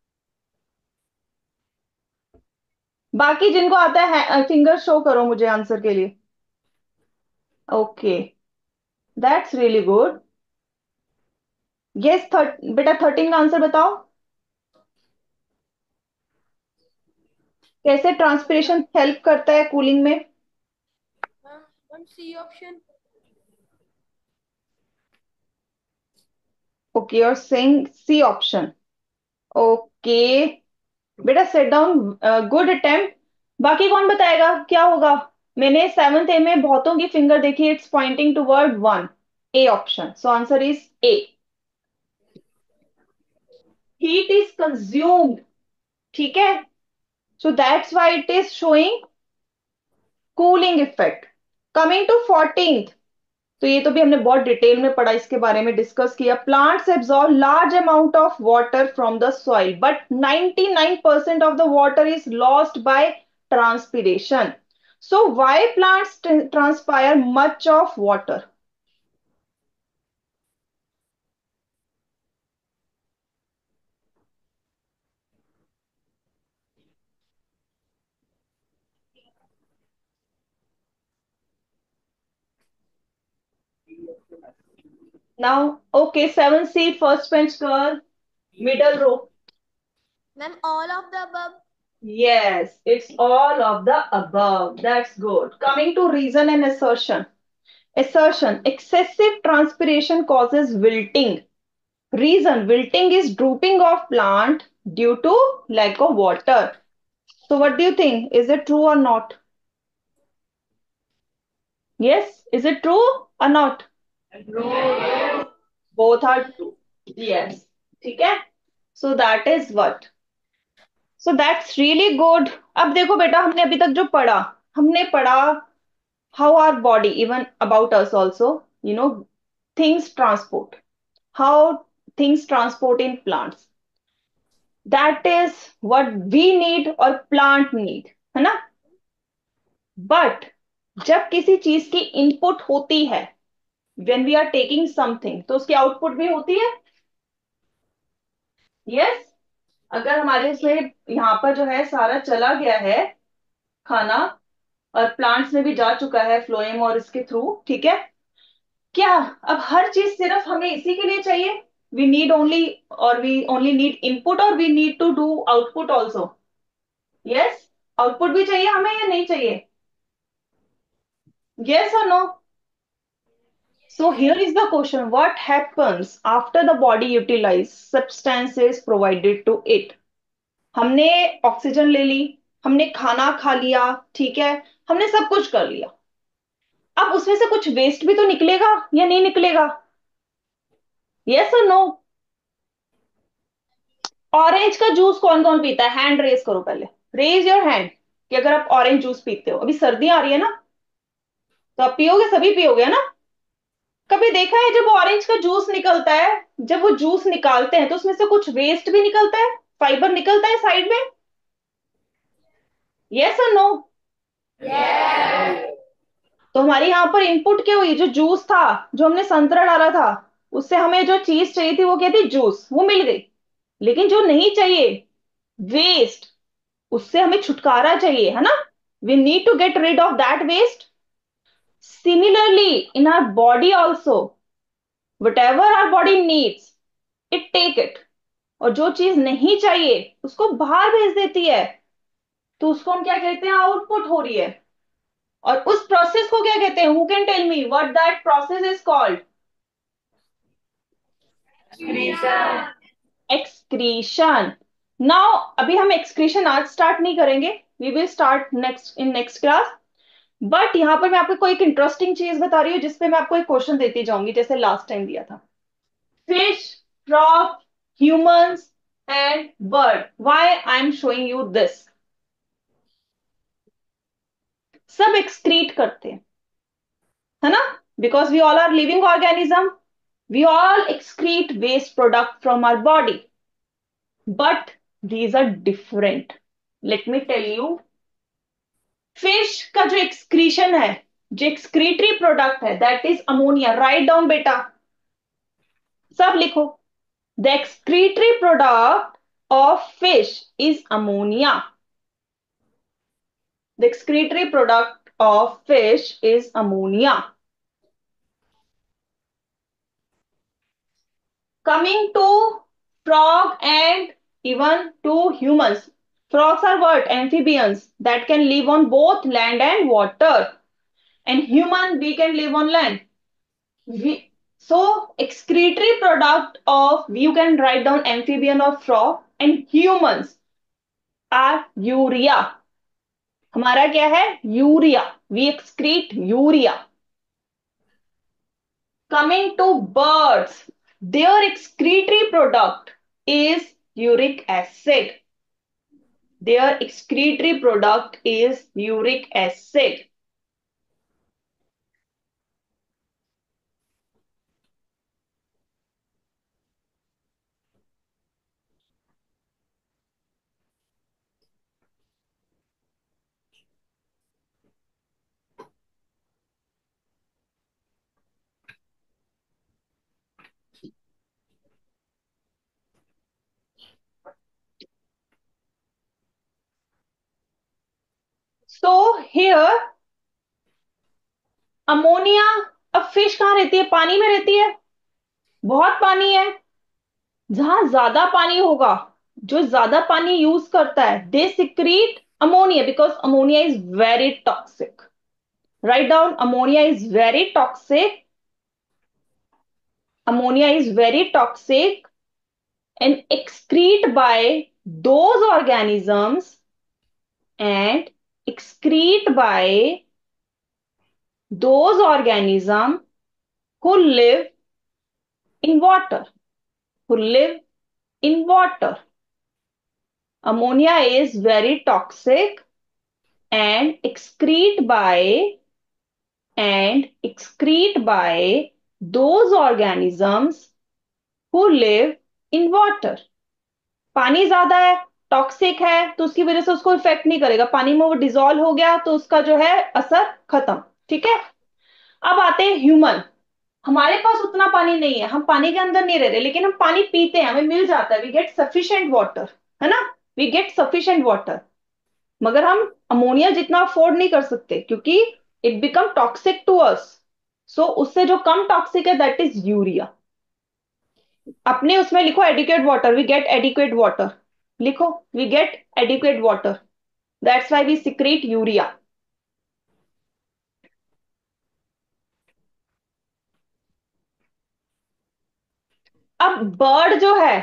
बाकी जिनको आता है फिंगर शो करो मुझे आंसर के लिए। Okay, that's really good. Yes, बेटा थर्टीन का आंसर बताओ। कैसे ट्रांसपिरेशन हेल्प करता है कूलिंग में? Ma'am, one C option. Okay, और सेइंग सी ऑप्शन। ओके बेटा, सेट डाउन, गुड अटेम्प्ट। बाकी कौन बताएगा क्या होगा? मैंने सेवंथ ए में बहुतों की फिंगर देखी, it's pointing toward one, A option, so answer is A. Heat is consumed, ठीक है, so that's why it is showing cooling effect. Coming to fourteenth, तो ये तो भी हमने बहुत डिटेल में पढ़ा, इसके बारे में डिस्कस किया। Plants absorb large amount of water from the soil but ninety nine percent of the water is lost by transpiration. So why plants transpire much of water? Now, okay, seven C, first bench girl, middle row. Ma'am, all of the above. Yes, it's all of the above. That's good. Coming to reason and assertion. Assertion, excessive transpiration causes wilting. Reason, wilting is drooping of plant due to lack of water. So what do you think? Is it true or not? Yes, is it true or not? True. Both are true. Yes. ठीक है? So that is what. So that's really good. अब देखो बेटा हमने अभी तक जो पढ़ा हमने पढ़ा how our body even about us also you know things transport how things transport in plants that is what we need और plant need है ना बट जब किसी चीज की इनपुट होती है when we are taking something तो उसकी आउटपुट भी होती है यस yes? अगर हमारे इसमें यहाँ पर जो है सारा चला गया है खाना और प्लांट्स में भी जा चुका है फ्लोएम और इसके थ्रू ठीक है क्या अब हर चीज सिर्फ हमें इसी के लिए चाहिए वी नीड ओनली और वी ओनली नीड इनपुट और we need to do output also yes output भी चाहिए हमें या नहीं चाहिए यस और no so here is the question what happens after the body utilize substances provided to it हमने ऑक्सीजन ले ली हमने खाना खा लिया ठीक है हमने सब कुछ कर लिया अब उसमें से कुछ वेस्ट भी तो निकलेगा या नहीं निकलेगा यस और नो ऑरेंज का जूस कौन कौन पीता है हैंड रेज करो पहले रेज योर हैंड कि अगर आप ऑरेंज जूस पीते हो अभी सर्दी आ रही है ना तो आप पियोगे सभी पियोगे ना कभी देखा है जब ऑरेंज का जूस निकलता है जब वो जूस निकालते हैं तो उसमें से कुछ वेस्ट भी निकलता है फाइबर निकलता है साइड में यस और नो तो हमारी यहाँ पर इनपुट क्या हुई जो जूस था जो हमने संतरा डाला था उससे हमें जो चीज चाहिए थी वो क्या थी जूस वो मिल गई लेकिन जो नहीं चाहिए वेस्ट उससे हमें छुटकारा चाहिए है ना we need to get rid of that waste similarly in our body also whatever our body needs it take it और जो चीज नहीं चाहिए उसको बाहर भेज देती है तो उसको हम क्या कहते हैं आउटपुट हो रही है और उस प्रोसेस को क्या कहते हैं who can tell me what that process is called excretion now अभी हम एक्सक्रीशन आज स्टार्ट नहीं करेंगे we will start next in next class but यहां पर मैं आपको कोई एक इंटरेस्टिंग चीज बता रही हूँ जिसपे मैं आपको एक क्वेश्चन देती जाऊंगी जैसे लास्ट टाइम दिया था fish frog humans and bird why I am showing you this सब एक्सक्रीट करते हैं है ना because we all are living organism we all excrete waste product from our body but these are different let me tell you fish का जो excretion है जो excretory product है that is ammonia write down बेटा सब लिखो the excretory product of fish is ammonia the excretory product of fish is ammonia coming to frog and even to humans frogs are what amphibians that can live on both land and water and human we can live on land we, so excretory product of you can write down amphibian or frog and humans are urea हमारा क्या है urea we excrete urea coming to birds their excretory product is uric acid their excretory product is uric acid So here ammonia, a fish कहाँ रहती है? पानी में रहती है, बहुत पानी है। जहां ज्यादा पानी होगा, जो ज्यादा पानी यूज करता है, they secrete ammonia because ammonia is very toxic. Write down, ammonia is very toxic. Ammonia is very toxic and excrete by those organisms and excrete by those organisms who live in water, who live in water. Ammonia is very toxic and excrete by and excrete by those organisms who live in water. पानी ज्यादा है, toxic है, तो उसकी वजह से उसको effect नहीं करेगा, पानी में वो डिजोल्व हो गया तो उसका जो है असर खत्म. ठीक है. अब आते हैं ह्यूमन. हमारे पास उतना पानी नहीं है, हम पानी के अंदर नहीं रह रहे, लेकिन हम पानी पीते हैं, हमें मिल जाता है, वी गेट सफिशिएंट वाटर, है ना, वी गेट सफिशिएंट वाटर. मगर हम अमोनिया जितना अफोर्ड नहीं कर सकते क्योंकि it become toxic to us. So उससे जो कम टॉक्सिक है दैट इज यूरिया. अपने उसमें लिखो adequate water, we get adequate water. लिखो, we get adequate water, that's why we secrete urea. अब बर्ड जो है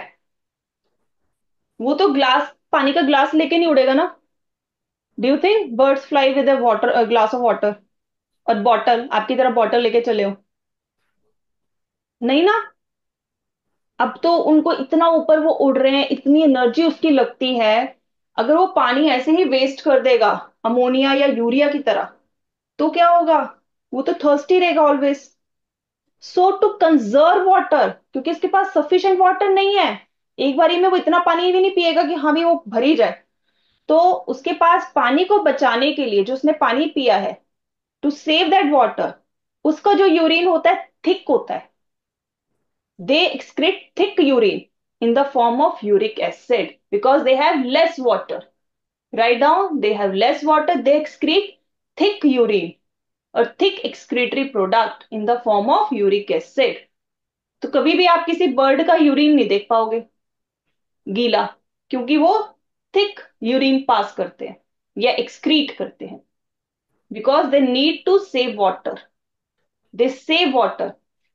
वो तो ग्लास, पानी का ग्लास लेके नहीं उड़ेगा ना. Do you think birds fly with a water, glass of water और बॉटल, आपकी तरह बॉटल लेके चले हो? नहीं ना. अब तो उनको इतना ऊपर वो उड़ रहे हैं, इतनी एनर्जी उसकी लगती है, अगर वो पानी ऐसे ही वेस्ट कर देगा अमोनिया या यूरिया की तरह तो क्या होगा? वो तो थर्स्टी रहेगा always. So to conserve water, क्योंकि इसके पास सफिशिएंट वाटर नहीं है, एक बारी में वो इतना पानी भी नहीं पिएगा कि हाँ भी वो भरी जाए, तो उसके पास पानी को बचाने के लिए जो उसने पानी पिया है, टू सेव दैट वाटर, उसका जो यूरिन होता है थिक होता है. They excrete thick urine in the form of uric acid because they have less water. Write down, they have less water, they excrete thick urine or thick excretory product in the form of uric acid. तो कभी भी आप किसी bird का urine नहीं देख पाओगे गीला, क्योंकि वो थिक यूरिन पास करते हैं या एक्सक्रीट करते हैं, because they need to save water, they save water.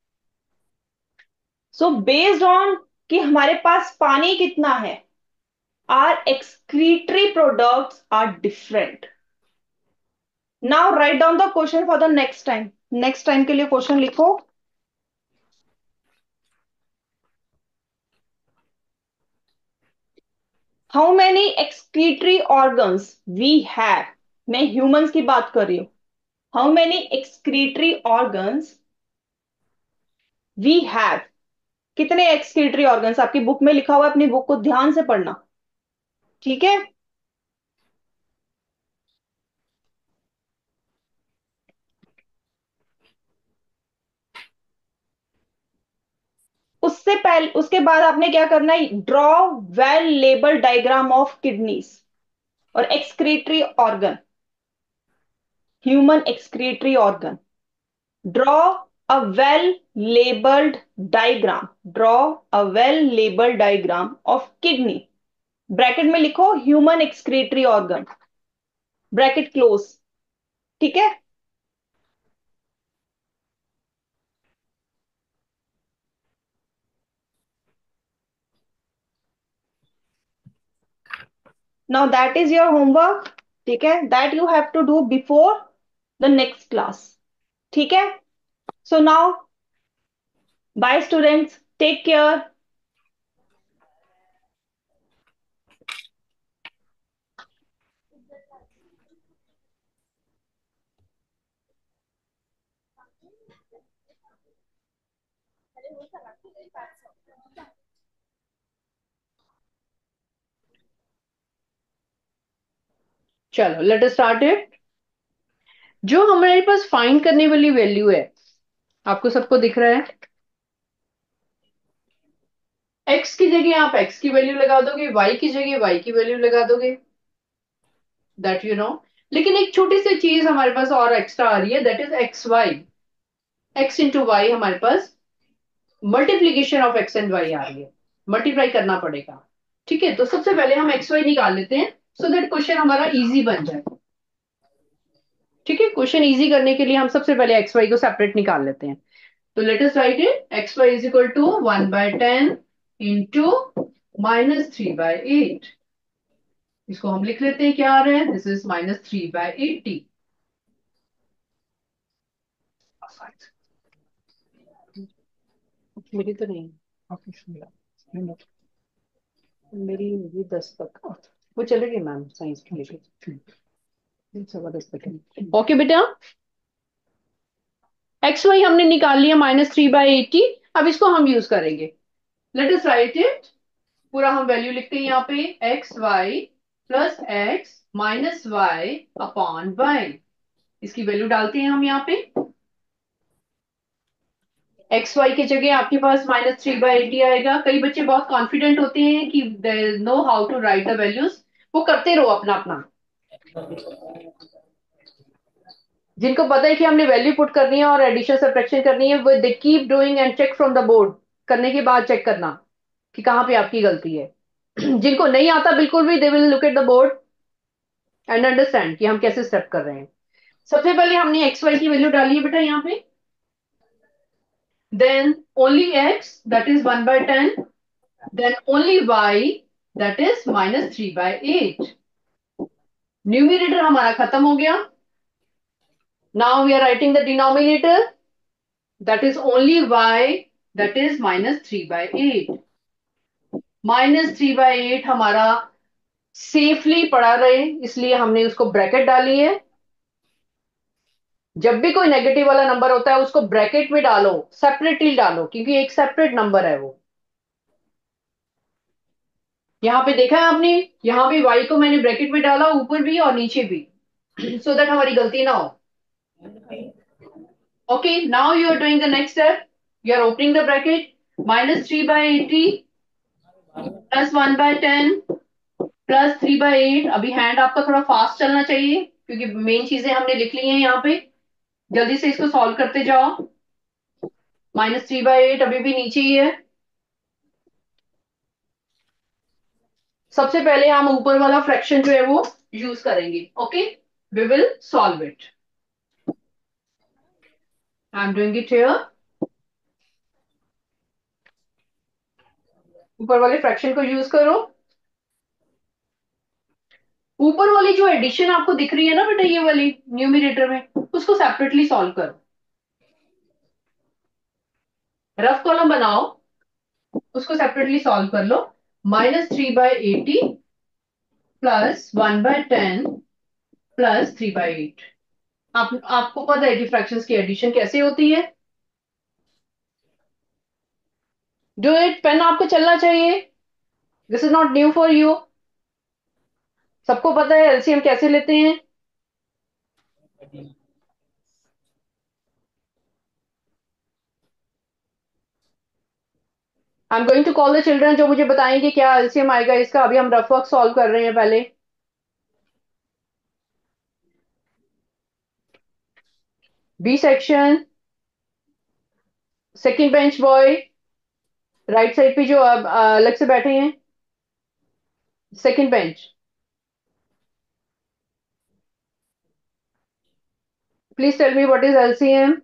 So based on कि हमारे पास पानी कितना है, our excretory products are different. Now write down the question for the next time. Next time के लिए क्वेश्चन लिखो. How many excretory organs we have? मैं humans की बात कर रही हूं. How many excretory organs we have? कितने excretory organs आपकी बुक में लिखा हुआ है, अपनी बुक को ध्यान से पढ़ना. ठीक है. उससे पहले, उसके बाद आपने क्या करना है, draw well label diagram of kidneys और excretory organ, human excretory organ. Draw a well labeled diagram, draw a well labeled diagram of kidney. Bracket में लिखो human excretory organ, bracket close. ठीक है. Now that is your homework. ठीक है, that you have to do before the next class. ठीक है. So now bye students, take care. चलो let us start it. जो हमारे पास फाइंड करने वाली वैल्यू है, आपको सबको दिख रहा है. एक्स की जगह आप एक्स की वैल्यू लगा दोगे, वाई की जगह वाई की वैल्यू लगा दोगे, दैट यू नो. लेकिन एक छोटी सी चीज हमारे पास और एक्स्ट्रा आ रही है, that is X Y. X into Y हमारे पास multiplication of X and Y आ रही है, मल्टीप्लाई करना पड़ेगा। ठीक है, तो सबसे पहले हम एक्स वाई निकाल लेते हैं सो दैट क्वेश्चन हमारा इजी बन जाए। ठीक है, क्वेश्चन इजी करने के लिए हम सबसे पहले एक्स वाई को सेपरेट निकाल लेते हैं। तो let us write it, X Y is equal to one by ten into minus three by eight. इसको हम लिख लेते हैं, क्या आ रहा है, this is minus three by eighty. मेरी तो नहीं, मेरी मेरी दस तक वो चलेगी मैम, साइंस के लिए सवा दस तक। ओके बेटा, एक्स वाई हमने निकाल लिया माइनस थ्री बाई एटी। अब इसको हम यूज करेंगे, लेट अस राइट इट। पूरा हम वैल्यू लिखते हैं यहाँ पे, X Y plus X minus Y upon Y. इसकी वैल्यू डालते हैं हम यहाँ पे। एक्स वाई की जगह आपके पास माइनस थ्री बाई एटी आएगा। कई बच्चे बहुत कॉन्फिडेंट होते हैं कि they know how to write the values, वो करते रहो अपना अपना। जिनको पता है कि हमने वैल्यू पुट करनी है और एडिशन सब्ट्रैक्शन करनी है, वो they keep doing and check from the board. करने के बाद चेक करना कि कहाँ पे आपकी गलती है। जिनको नहीं आता बिल्कुल भी, they will look at the board and understand कि हम कैसे स्टेप कर रहे हैं। सबसे पहले हमने एक्स वाई की वैल्यू डाली है बेटा यहाँ पे, then only X that is one by ten, then only Y that is minus three by eight. Numerator हमारा खत्म हो गया। Now we are writing the denominator, that is only y that is minus three by eight. Minus three by eight हमारा safely पड़ा रहे इसलिए हमने उसको ब्रैकेट डाली है। जब भी कोई नेगेटिव वाला नंबर होता है उसको ब्रैकेट में डालो, सेपरेटली डालो, क्योंकि एक सेपरेट नंबर है वो। यहां पे देखा है आपने, यहां पे y को मैंने ब्रैकेट में डाला, ऊपर भी और नीचे भी, सो so दैट हमारी गलती ना हो। Okay, now you are doing the next step, you are opening the bracket, minus three by eighty plus one by ten plus three by eight. अभी हैंड आपका थोड़ा फास्ट चलना चाहिए क्योंकि मेन चीजें हमने लिख ली हैं यहाँ पे। जल्दी से इसको सॉल्व करते जाओ। माइनस थ्री बाय एट अभी भी नीचे ही है। सबसे पहले हम ऊपर वाला फ्रैक्शन जो है वो यूज करेंगे। Okay, we will solve it. I am doing it here. ऊपर वाले फ्रैक्शन को यूज करो। ऊपर वाली जो एडिशन आपको दिख रही है ना बेटा, ये वाली न्यूमिनेटर में, उसको सेपरेटली सॉल्व करो। रफ कॉलम बनाओ, उसको सेपरेटली सॉल्व कर लो। Minus three by eighty plus one by ten plus three by eight. आप आपको पता है कि फ्रैक्शंस की एडिशन कैसे होती है। डू इट, पेन आपको चलना चाहिए। This is not new for you, सबको पता है एलसीएम कैसे लेते हैं। I am going to call the children जो मुझे बताएंगे क्या एलसीएम आएगा इसका। अभी हम रफ वर्क सॉल्व कर रहे हैं पहले। B section, second bench boy, right side पे जो अब अलग से बैठे हैं, second bench, please tell me what is LCM.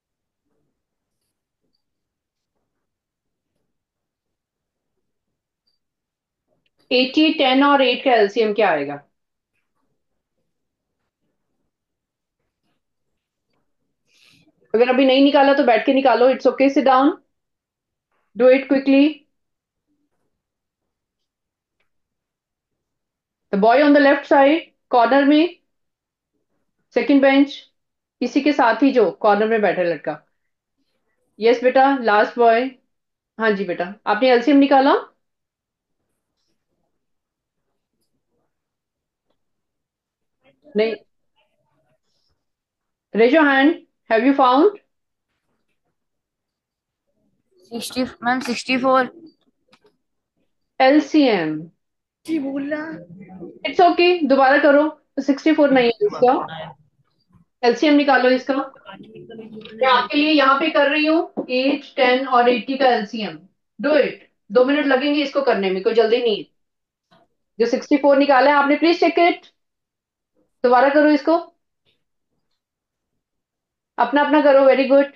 Eighty, ten और एट का एलसीएम क्या आएगा। अगर अभी नहीं निकाला तो बैठ के निकालो, it's okay, sit down, do it quickly. The boy on the left side corner में, सेकंड बेंच, इसी के साथ ही जो कॉर्नर में बैठा है लड़का। यस बेटा, लास्ट बॉय। हाँ जी बेटा, आपने एलसीएम निकाला। नहीं, raise your hand, have you found. Sixty ma'am sixty four. LCM जी बोल रहा। इट्स ओके, दोबारा करो। सिक्सटी फोर नहीं है इसका, एलसीएम निकालो इसका। मैं आपके लिए यहाँ पे कर रही हूँ एट टेन और एट्टी का एलसीएम। Do it. दो मिनट लगेंगे इसको करने में, कोई जल्दी नहीं है। जो सिक्सटी फोर निकाला है आपने, प्लीज चेक इट। दोबारा करो इसको, अपना अपना करो। Very good.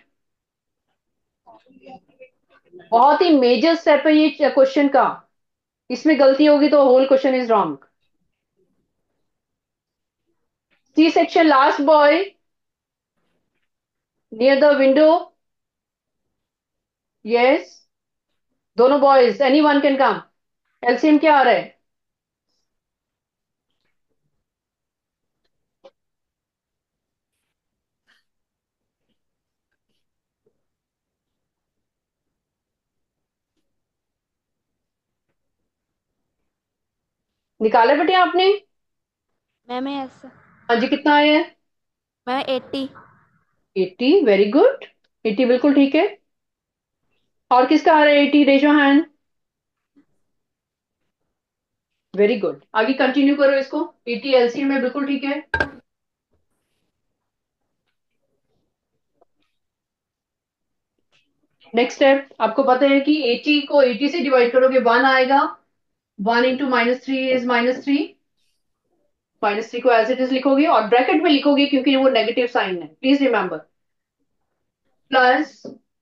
बहुत ही मेजर स्टेप है ये क्वेश्चन का। इसमें गलती होगी तो whole question is wrong. C section last boy near the window. Yes, दोनों boys, any one can come. LCM क्या आ रहा है? निकाला बेटे आपने? Ma'am yes. हाँ जी, कितना आया है? Ma'am eighty. Eighty. Very good. Eighty बिल्कुल ठीक है। और किसका आ रहा है eighty? Raise your hand. Very good. आगे कंटिन्यू करो इसको। एट्टी एलसीएम में बिल्कुल ठीक है। नेक्स्ट स्टेप, आपको पता है कि एटी को एटी से डिवाइड करोगे वन आएगा। One into minus three is minus three. Minus three को एज इट इज लिखोगे और ब्रैकेट में लिखोगे क्योंकि वो नेगेटिव साइन है, प्लीज रिमेंबर। प्लस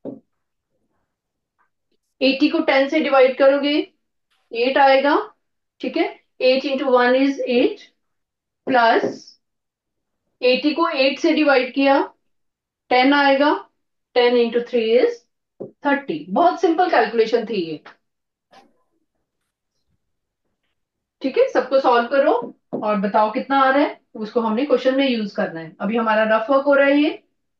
एटी को टेन से डिवाइड करोगे एट आएगा। ठीक है, eight into one is eight. Plus eighty को एट से डिवाइड किया, टेन आएगा। Ten into three is thirty. बहुत सिंपल कैलकुलेशन थी ये। ठीक है, सबको सॉल्व करो और बताओ कितना आ रहा है। उसको हमने क्वेश्चन में यूज करना है। अभी हमारा रफ वर्क हो रहा है ये।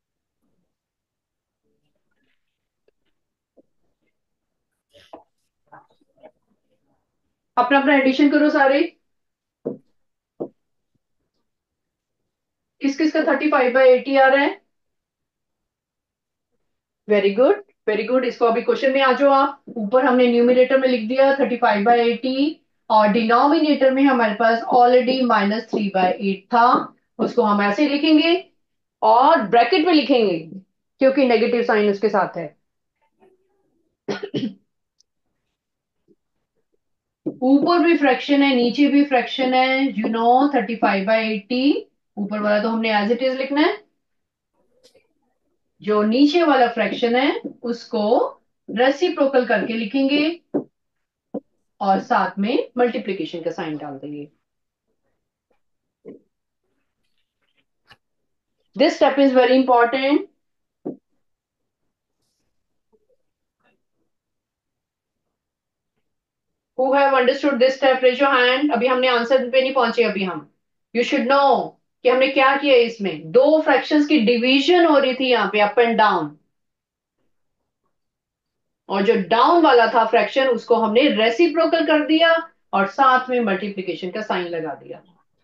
अपना अपना एडिशन करो सारे। किस किस का थर्टी फाइव बाई एटी आ रहा है? Very good, very good. इसको अभी क्वेश्चन में आ जाओ आप। ऊपर हमने न्यूमिनेटर में लिख दिया थर्टी फाइव बाई एटी और डिनोमिनेटर में हमारे पास already minus three by eight था। उसको हम ऐसे ही लिखेंगे और ब्रैकेट में लिखेंगे क्योंकि नेगेटिव साइन उसके साथ है। ऊपर भी फ्रैक्शन है, नीचे भी फ्रैक्शन है। You know thirty five by eighty. ऊपर वाला तो हमने एज इट इज लिखना है। जो नीचे वाला फ्रैक्शन है उसको रेसिप्रोकल करके लिखेंगे और साथ में मल्टीप्लीकेशन का साइन डाल देंगे। This step is very important. Who have understood this step, raise your hand. अभी हमने आंसर पे नहीं पहुंचे अभी हम। यू शुड नो कि हमने क्या किया। इसमें दो फ्रैक्शंस की डिवीजन हो रही थी यहाँ पे, अप एंड डाउन। और जो डाउन वाला था फ्रैक्शन उसको हमने रेसिप्रोकल कर दिया और साथ में मल्टीप्लिकेशन का साइन लगा दिया।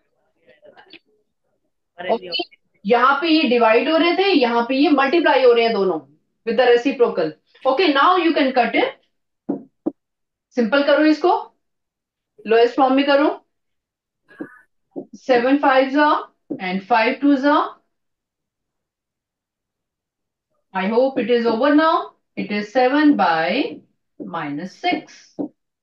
ओके, यहाँ पे ये डिवाइड हो रहे थे, यहाँ पे ये मल्टीप्लाई हो रहे हैं दोनों with the reciprocal. Okay, now you can cut it. Simple करो इसको, लोएस्ट फॉर्म में करो। सेवन फाइव जा एंड फाइव टू जा। I hope it is over now. It is seven by minus six.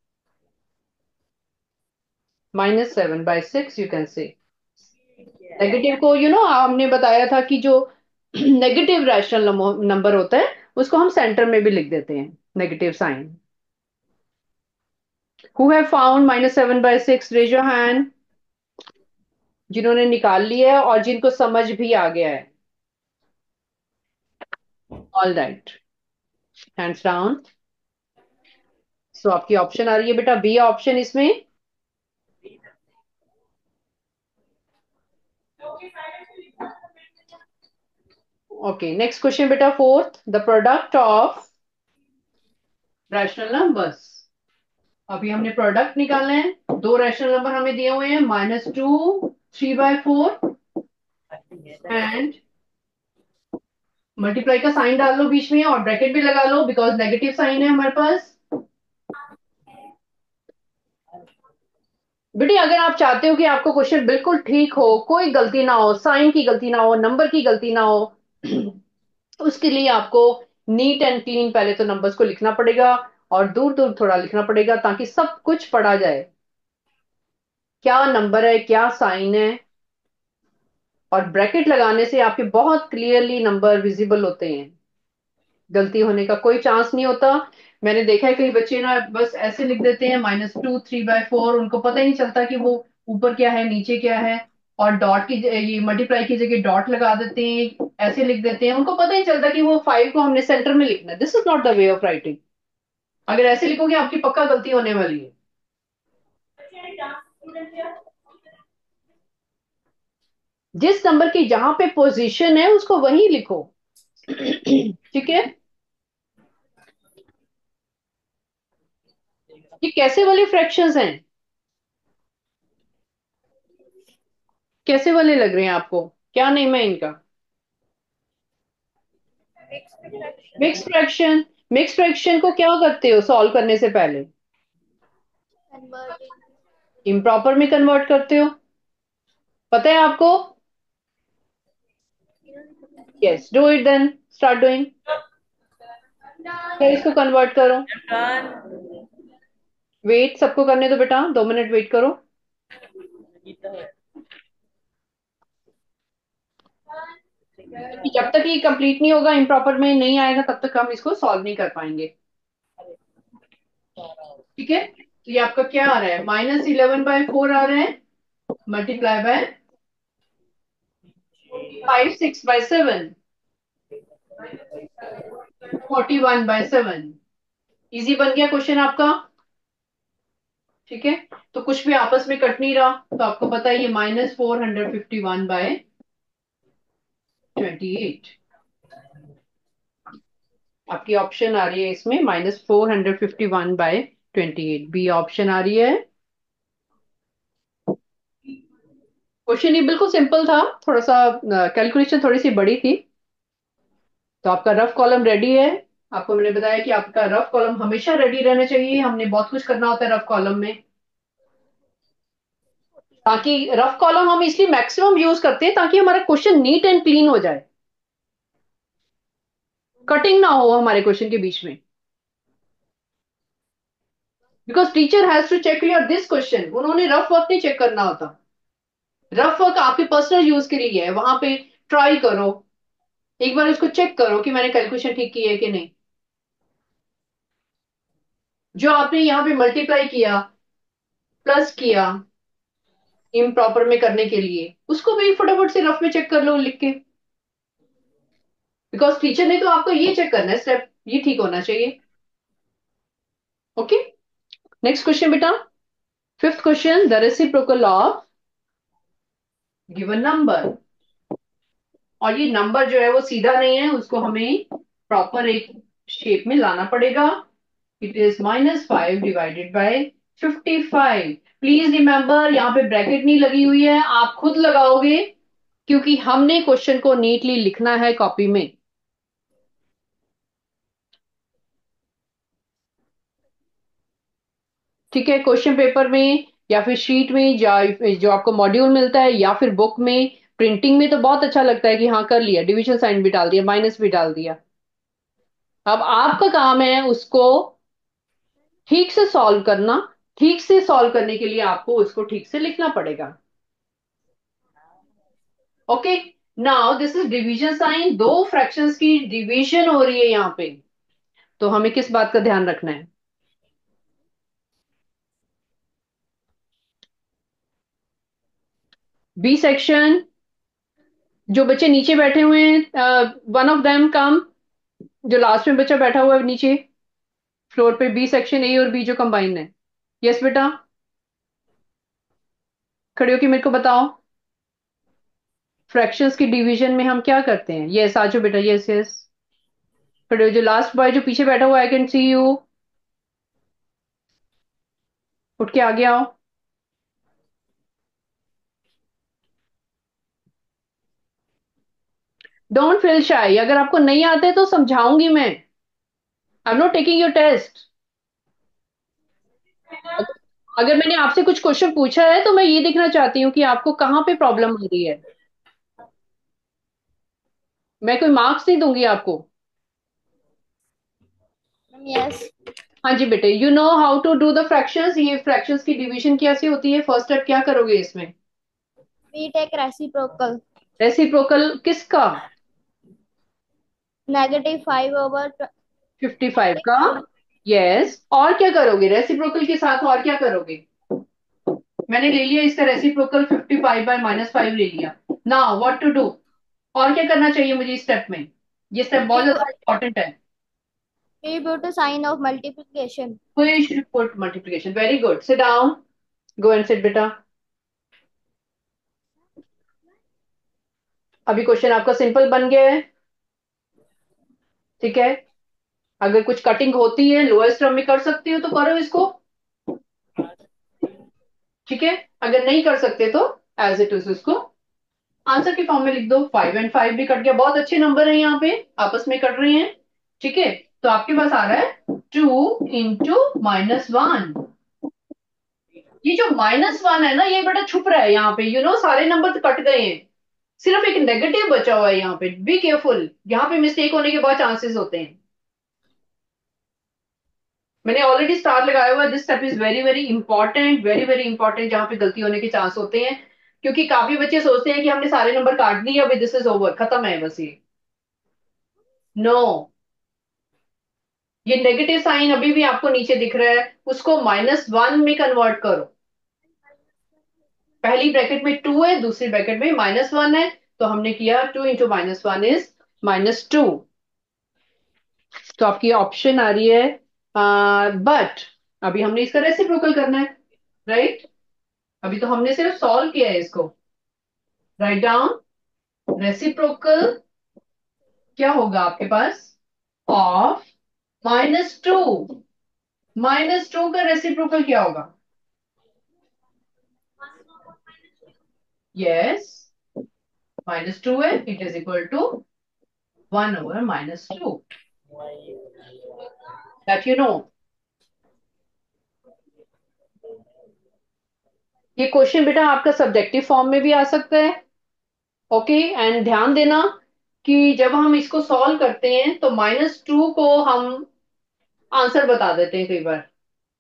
Minus seven by six you can say. Negative को you you know know, हमने बताया था कि जो नेगेटिव रैशनल नंबर होता है उसको हम सेंटर में भी लिख देते हैं negative sign. Who have found minus seven by six, raise your hand. जिन्होंने निकाल लिया है और जिनको समझ भी आ गया है। All right, hands down. So आपकी ऑप्शन आ रही है बेटा बी ऑप्शन इसमें। ओके, नेक्स्ट क्वेश्चन बेटा fourth, the product of rational numbers. अभी हमने प्रोडक्ट निकालना है। दो रैशनल नंबर हमें दिए हुए हैं, minus two three by four and multiply का साइन डाल लो बीच में और ब्रैकेट भी लगा लो बिकॉज नेगेटिव साइन है हमारे पास। बेटी अगर आप चाहते हो कि आपको क्वेश्चन बिल्कुल ठीक हो, कोई गलती ना हो, साइन की गलती ना हो, नंबर की गलती ना हो, उसके लिए आपको नीट एंड क्लीन पहले तो नंबर्स को लिखना पड़ेगा और दूर दूर थोड़ा लिखना पड़ेगा ताकि सब कुछ पढ़ा जाए, क्या नंबर है, क्या साइन है। और ब्रैकेट लगाने से आपके बहुत क्लियरली नंबर विजिबल होते हैं, गलती होने का कोई चांस नहीं होता। मैंने देखा है कई बच्चे ना बस ऐसे लिख देते हैं minus two three by four, उनको पता ही नहीं चलता कि वो ऊपर क्या है नीचे क्या है। और डॉट की ये मल्टीप्लाई की जगह डॉट लगा देते हैं, ऐसे लिख देते हैं, उनको पता ही नहीं चलता कि वो फाइव को हमने सेंटर में लिखना है। This is not the way of writing. अगर ऐसे लिखोगे आपकी पक्का गलती होने वाली है। जिस नंबर की जहां पे पोजीशन है उसको वहीं लिखो। ठीक है। ये कैसे वाले फ्रैक्शंस हैं, कैसे वाले लग रहे हैं आपको, क्या नेम है इनका? Mix fraction. मिक्स फ्रैक्शन को क्या करते हो सॉल्व करने से पहले? इम्प्रॉपर में कन्वर्ट करते हो, पता है आपको? Yes, do it then, start doing. फिर इसको कन्वर्ट करो। वेट सबको करने दो बेटा, दो मिनट वेट करो। जब तक ये कंप्लीट नहीं होगा, इम्प्रॉपर में नहीं आएगा, तब तक हम इसको सॉल्व नहीं कर पाएंगे। ठीक है। तो ये आपका क्या आ रहा है, माइनस इलेवन बाय फोर आ रहा है, multiply by five six by seven, forty one by seven. Easy बन गया क्वेश्चन आपका। ठीक है। तो कुछ भी आपस में कट नहीं रहा, तो आपको पता है ये minus four hundred fifty one by twenty eight. आपकी ऑप्शन आ रही है इसमें minus four hundred fifty one by twenty eight, B option आ रही है। क्वेश्चन ये बिल्कुल सिंपल था, थोड़ा सा कैलकुलेशन थोड़ी सी बड़ी थी। तो आपका रफ कॉलम रेडी है। आपको मैंने बताया कि आपका रफ कॉलम हमेशा रेडी रहना चाहिए, हमने बहुत कुछ करना होता है रफ कॉलम में। ताकि रफ कॉलम हम इसलिए मैक्सिमम यूज करते हैं ताकि हमारा क्वेश्चन नीट एंड क्लीन हो जाए, कटिंग ना हो हमारे क्वेश्चन के बीच में। Because teacher has to check your this question, उन्होंने रफ वर्क नहीं चेक करना होता। रफ वर्क आपके पर्सनल यूज के लिए है, वहां पे ट्राई करो, एक बार उसको चेक करो कि मैंने कैलकुलेशन ठीक की है कि नहीं। जो आपने यहाँ पे मल्टीप्लाई किया, प्लस किया इम्प्रॉपर में करने के लिए, उसको भी फटाफट से रफ में चेक कर लो लिख के। बिकॉज टीचर ने तो आपको ये चेक करना है स्टेप, ये ठीक होना चाहिए। ओके। नेक्स्ट क्वेश्चन बेटा, fifth question, the reciprocal of given number. और ये नंबर जो है वो सीधा नहीं है, उसको हमें प्रॉपर एक शेप में लाना पड़ेगा। It is minus five divided by fifty five. Please remember यहाँ पे ब्रैकेट नहीं लगी हुई है, आप खुद लगाओगे, क्योंकि हमने क्वेश्चन को नीटली लिखना है कॉपी में। ठीक है। क्वेश्चन पेपर में या फिर शीट में, या जो आपको मॉड्यूल मिलता है, या फिर बुक में, प्रिंटिंग में तो बहुत अच्छा लगता है कि हाँ कर लिया, डिवीजन साइन भी डाल दिया, माइनस भी डाल दिया। अब आपका काम है उसको ठीक से सॉल्व करना। ठीक से सॉल्व करने के लिए आपको उसको ठीक से लिखना पड़ेगा। Okay. Now this is division sign, दो फ्रैक्शंस की डिवीजन हो रही है यहाँ पे, तो हमें किस बात का ध्यान रखना है? बी सेक्शन, जो बच्चे नीचे बैठे हुए हैं, वन ऑफ देम कम, जो लास्ट में बच्चा बैठा हुआ है नीचे फ्लोर पे, बी सेक्शन ए और बी जो कंबाइन है। यस बेटा, खड़े होके मेरे को बताओ, फ्रैक्शंस की डिवीजन में हम क्या करते हैं? यस आजो बेटा, यस यस, खड़े हो। जो लास्ट बॉय जो पीछे बैठा हुआ, आई कैन सी यू, उठ के आगे आओ। डोंट फील शाई, अगर आपको नहीं आते तो समझाऊंगी मैं, I am not taking your test. अगर मैंने आपसे कुछ क्वेश्चन पूछा है तो मैं ये देखना चाहती हूँ कि आपको कहाँ पे प्रॉब्लम आ रही है। मैं कोई मार्क्स नहीं दूंगी आपको। यस। हाँ जी बेटे, you know how to do the fractions. ये फ्रैक्शंस की डिवीजन कैसे होती है? फर्स्ट स्टेप क्या करोगे इसमें? We take reciprocal. रेसिप्रोकल किसका? Negative five over fifty five का। यस, और क्या करोगे रेसिप्रोकल के साथ? और क्या करोगे? मैंने ले लिया इसका reciprocal, fifty five by minus five ले लिया। Now what to do? और क्या करना चाहिए मुझे इस स्टेप में? ये स्टेप बहुत ज्यादा इंपॉर्टेंट है। We put sign of multiplication. We should put multiplication. Very good. Sit down. Go and sit, बेटा। अभी क्वेश्चन आपका सिंपल बन गया है, ठीक है। अगर कुछ कटिंग होती है लोएस्ट टर्म में कर सकती हो तो करो इसको, ठीक है। अगर नहीं कर सकते तो एज इट इज उसको आंसर के फॉर्म में लिख दो। फाइव एंड फाइव भी कट गया, बहुत अच्छे नंबर है यहाँ पे, आपस में कट रहे हैं, ठीक है। तो आपके पास आ रहा है टू इंटू माइनस वन। ये जो माइनस वन है ना, ये बड़ा छुप रहा है यहाँ पे, यू you नो know, सारे नंबर तो कट गए हैं, सिर्फ एक नेगेटिव बचा हुआ है यहाँ पे। बी केयरफुल, यहाँ पे मिस्टेक होने के बहुत चांसेस होते हैं। मैंने ऑलरेडी स्टार लगाया हुआ है। This step is very very important, very very important, जहां पे गलती होने के चांस होते हैं। क्योंकि काफी बच्चे सोचते हैं कि हमने सारे नंबर काट दिए, अभी दिस इज ओवर, खत्म है बस ये। No no. ये नेगेटिव साइन अभी भी आपको नीचे दिख रहा है, उसको माइनस वन में कन्वर्ट करो। पहली ब्रैकेट में टू है, दूसरी ब्रैकेट में माइनस वन है, तो हमने किया two into minus one is minus two. तो आपकी ऑप्शन आ रही है, बट अभी हमने इसका रेसिप्रोकल करना है, राइट। अभी तो हमने सिर्फ सॉल्व किया है इसको। राइट डाउन रेसिप्रोकल क्या होगा आपके पास of minus two. Minus two का रेसिप्रोकल क्या होगा? यस, माइनस टू है, it is equal to one over minus two, that you know. ये क्वेश्चन बेटा आपका सब्जेक्टिव फॉर्म में भी आ सकता है, ओके। एंड ध्यान देना कि जब हम इसको सॉल्व करते हैं तो माइनस टू को हम आंसर बता देते हैं कई बार,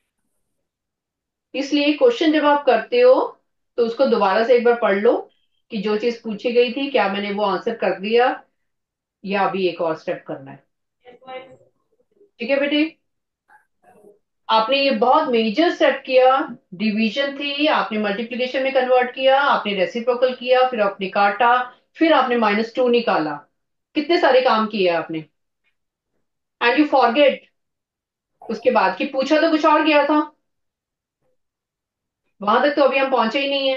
इसलिए क्वेश्चन जब आप करते हो तो उसको दोबारा से एक बार पढ़ लो कि जो चीज पूछी गई थी क्या मैंने वो आंसर कर दिया, या अभी एक और स्टेप करना है, ठीक है बेटे। आपने ये बहुत मेजर स्टेप किया, डिवीजन थी, आपने मल्टीप्लिकेशन में कन्वर्ट किया, आपने रेसिप्रोकल किया, फिर आपने काटा, फिर आपने माइनस टू निकाला, कितने सारे काम किए आपने। एंड यू फॉरगेट उसके बाद कि पूछा तो कुछ और गया था, वहां तक तो अभी हम पहुंचे ही नहीं है।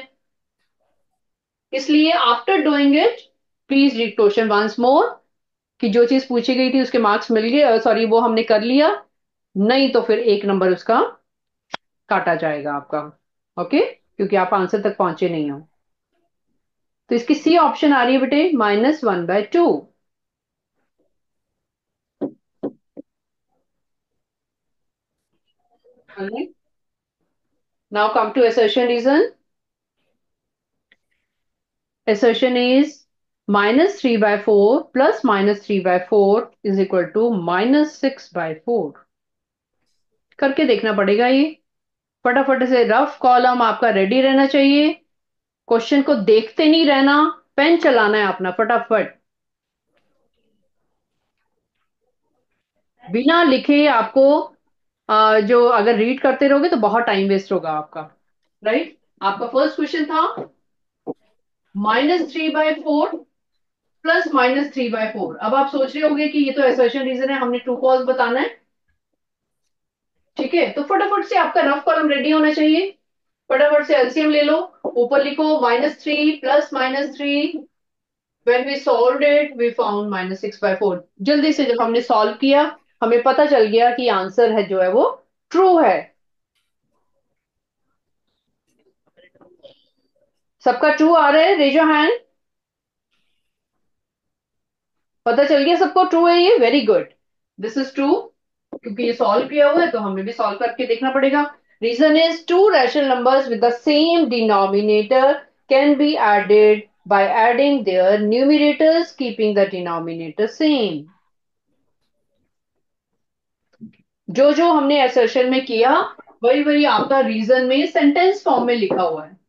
इसलिए after doing it please read question once more, कि जो चीज पूछी गई थी उसके मार्क्स मिल गए, सॉरी वो हमने कर लिया, नहीं तो फिर एक नंबर उसका काटा जाएगा आपका, ओके, क्योंकि आप आंसर तक पहुंचे नहीं हो। तो इसकी सी ऑप्शन आ रही है बेटे, minus one by two. Now come to assertion reason. Assertion is minus three by four plus minus three by four is equal to minus six by four. करके देखना पड़ेगा ये, फटाफट से रफ कॉलम आपका रेडी रहना चाहिए, क्वेश्चन को देखते नहीं रहना, पेन चलाना है अपना फटाफट, बिना लिखे आपको आ, जो अगर रीड करते रहोगे तो बहुत टाइम वेस्ट होगा आपका, राइट। आपका फर्स्ट क्वेश्चन था minus three by four plus minus three by four. अब आप सोच रहे होंगे कि ये तो असर्शन रीजन है, हमने ट्रू फॉल्स बताना है, ठीक है। तो फटाफट से आपका रफ कॉलम रेडी होना चाहिए, फटाफट से एलसीएम ले लो, ऊपर लिखो minus three plus minus three, when we solved it we found minus six by four. जल्दी से जब हमने सॉल्व किया हमें पता चल गया कि आंसर है जो है वो ट्रू है। सबका ट्रू आ रहा है, रेज योर हैंड। पता चल गया सबको ट्रू है ये, very good, this is true, क्योंकि ये सॉल्व किया हुआ है तो हमें भी सॉल्व करके देखना पड़ेगा। Reason is two rational numbers with the same denominator can be added by adding their numerators, keeping the denominator same. जो जो हमने assertion में किया वही वही आपका रीजन में सेंटेंस फॉर्म में लिखा हुआ है.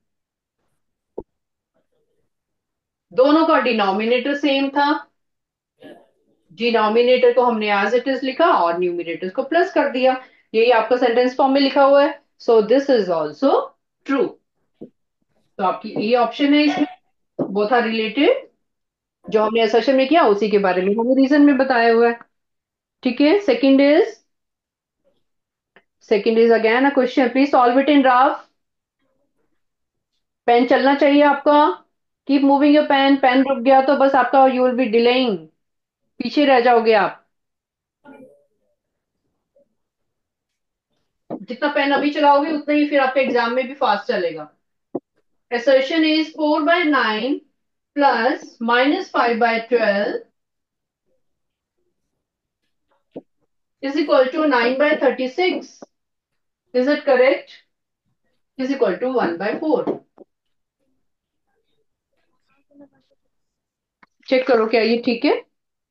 दोनों का डिनोमिनेटर सेम था. डिनोमिनेटर को हमने एज इट इज लिखा और न्यूमिनेटर को प्लस कर दिया. यही आपका सेंटेंस फॉर्म में लिखा हुआ है. So this is also true. तो आपकी ये ऑप्शन है इसमें. Both are related. जो हमने असर्शन में किया उसी के बारे में हमें रीजन में बताया हुआ है. ठीक है. Second is second is again a question. Please solve it in rough. Pen चलना चाहिए आपका. Keep moving your pen. Pen रुक गया तो बस आपका यू विल बी डिलेइंग. पीछे रह जाओगे आप. जितना पेन अभी चलाओगे उतना ही फिर आपके एग्जाम में भी फास्ट चलेगा. Assertion is four by nine plus minus five by twelve is equal to nine by thirty-six. Is it correct? Is equal to one by four. Check करो क्या ये ठीक है.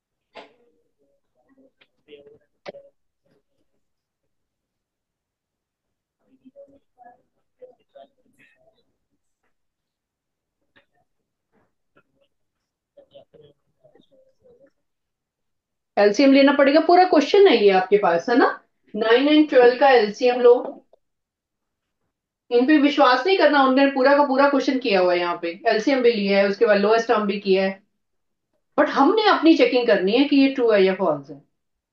एलसीएम लेना पड़ेगा. पूरा क्वेश्चन है ये आपके पास है ना. नाइन एंड ट्वेल्व का एलसीएम लो. इन पे विश्वास नहीं करना. उन्होंने पूरा का पूरा क्वेश्चन किया हुआ है. यहाँ पे एलसीएम भी लिया है. उसके बाद लोएस्ट टर्म भी किया है. बट हमने अपनी चेकिंग करनी है कि ये ट्रू है या फॉल्स है.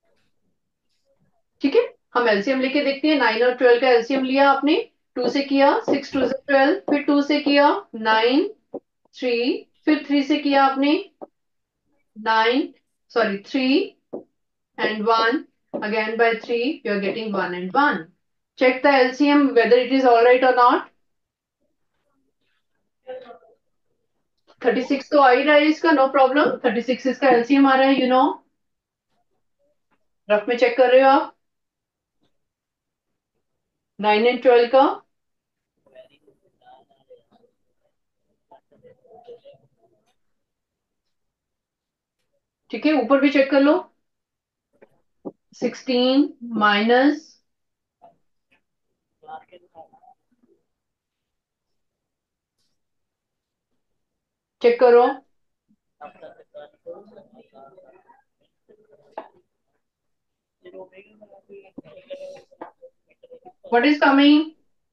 ठीक है. हम एलसीएम लेके देखते हैं. नाइन और ट्वेल्व का एलसीएम लिया आपने. टू से किया. सिक्स टू से ट्वेल्व. फिर टू से किया. नाइन. थ्री. फिर थ्री से किया आपने. Nine. Sorry three and one. Again by three you are getting one and one. Check the L C M whether it is all right or not. thirty-six तो आ ही रहा है इसका. No problem. thirty-six इसका LCM आ रहा है. You know rough में check कर रहे हो आप. नाइन एंड ट्वेल्व का. ठीक है. ऊपर भी चेक कर लो. सिक्सटीन माइनस चेक करो. What is coming.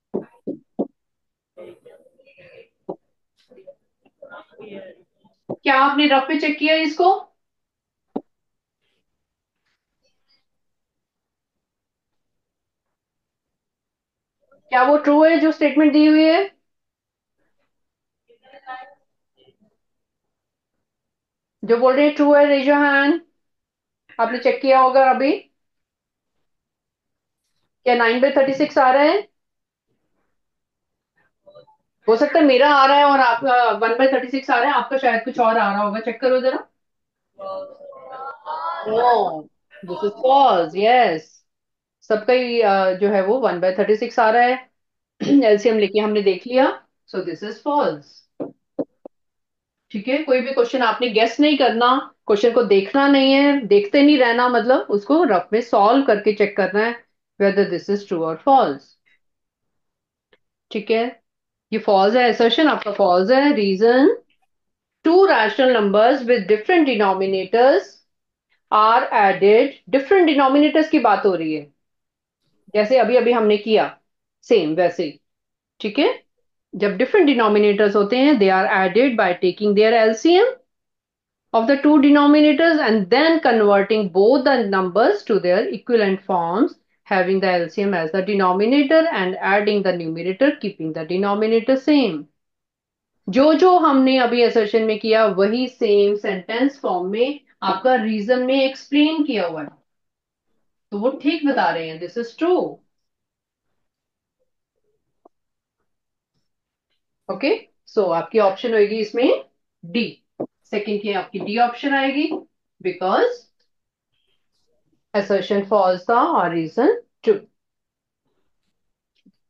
क्या आपने रफ पे चेक किया इसको. क्या वो ट्रू है जो स्टेटमेंट दी हुई है. जो बोल रहे हैं ट्रू है रेज योर हैंड. आपने चेक किया होगा अभी. क्या नाइन बाई थर्टी सिक्स आ रहा है. हो सकता है मेरा आ रहा है और आपका वन बाई थर्टी सिक्स आ रहा है. आपका शायद कुछ और आ रहा होगा. चेक करो जरा. No this is false. Yes. सबका ही अ, जो है वो वन बाय थर्टी सिक्स आ रहा है. एलसीएम लेके हमने देख लिया. So this is false. ठीक है. कोई भी क्वेश्चन आपने गेस नहीं करना. क्वेश्चन को देखना नहीं है. देखते नहीं रहना. मतलब उसको रफ में सॉल्व करके चेक करना है वेदर दिस इज ट्रू और फॉल्स. ठीक है. ये फॉल्स है. असर्शन आपका फॉल्स है. Reason two rational numbers with different denominators are added. Different denominators की बात हो रही है. जैसे अभी अभी हमने किया सेम वैसे ही. ठीक है. जब डिफरेंट डिनोमिनेटर्स होते हैं they are added by taking their LCM of the two denominators and then converting both the numbers to their equivalent forms, having the L C M as the denominator and adding the numerator, keeping the denominator same. जो जो हमने अभी assertion में किया वही same sentence form में आपका reason में एक्सप्लेन किया हुआ है. तो वो ठीक बता रहे हैं. This is true. Okay. So आपकी ऑप्शन होगी इसमें डी. सेकंड की आपकी डी ऑप्शन आएगी बिकॉज assertion false था और reason true.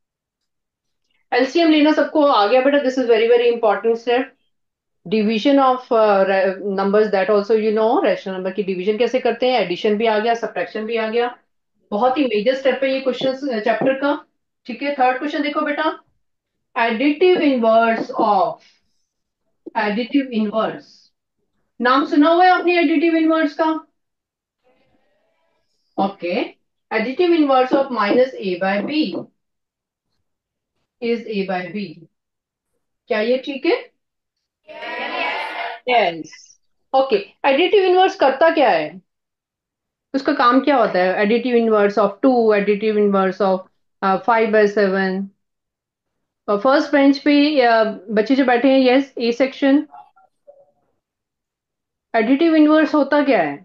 एलसीएम लेना सबको आ गया बेटा, this is very very important step. Division of numbers that also you know, rational number की डिवीजन कैसे करते हैं, एडिशन भी आ गया, सब्ट्रैक्शन भी आ गया। बहुत ही मेजर स्टेप है ये क्वेश्चन चैप्टर का। ठीक है, थर्ड क्वेश्चन देखो बेटा, additive inverse of, additive inverse, नाम सुना हुआ है आपने एडिटिव इनवर्स का? Okay, additive inverse of minus A by B is A by B, क्या ये ठीक है? यस। ओके, एडिटिव इनवर्स करता क्या है, उसका काम क्या होता है? Additive inverse of two, additive inverse of five by seven. First bench पे uh, बच्चे जो बैठे हैं, yes, A section, additive inverse होता क्या है?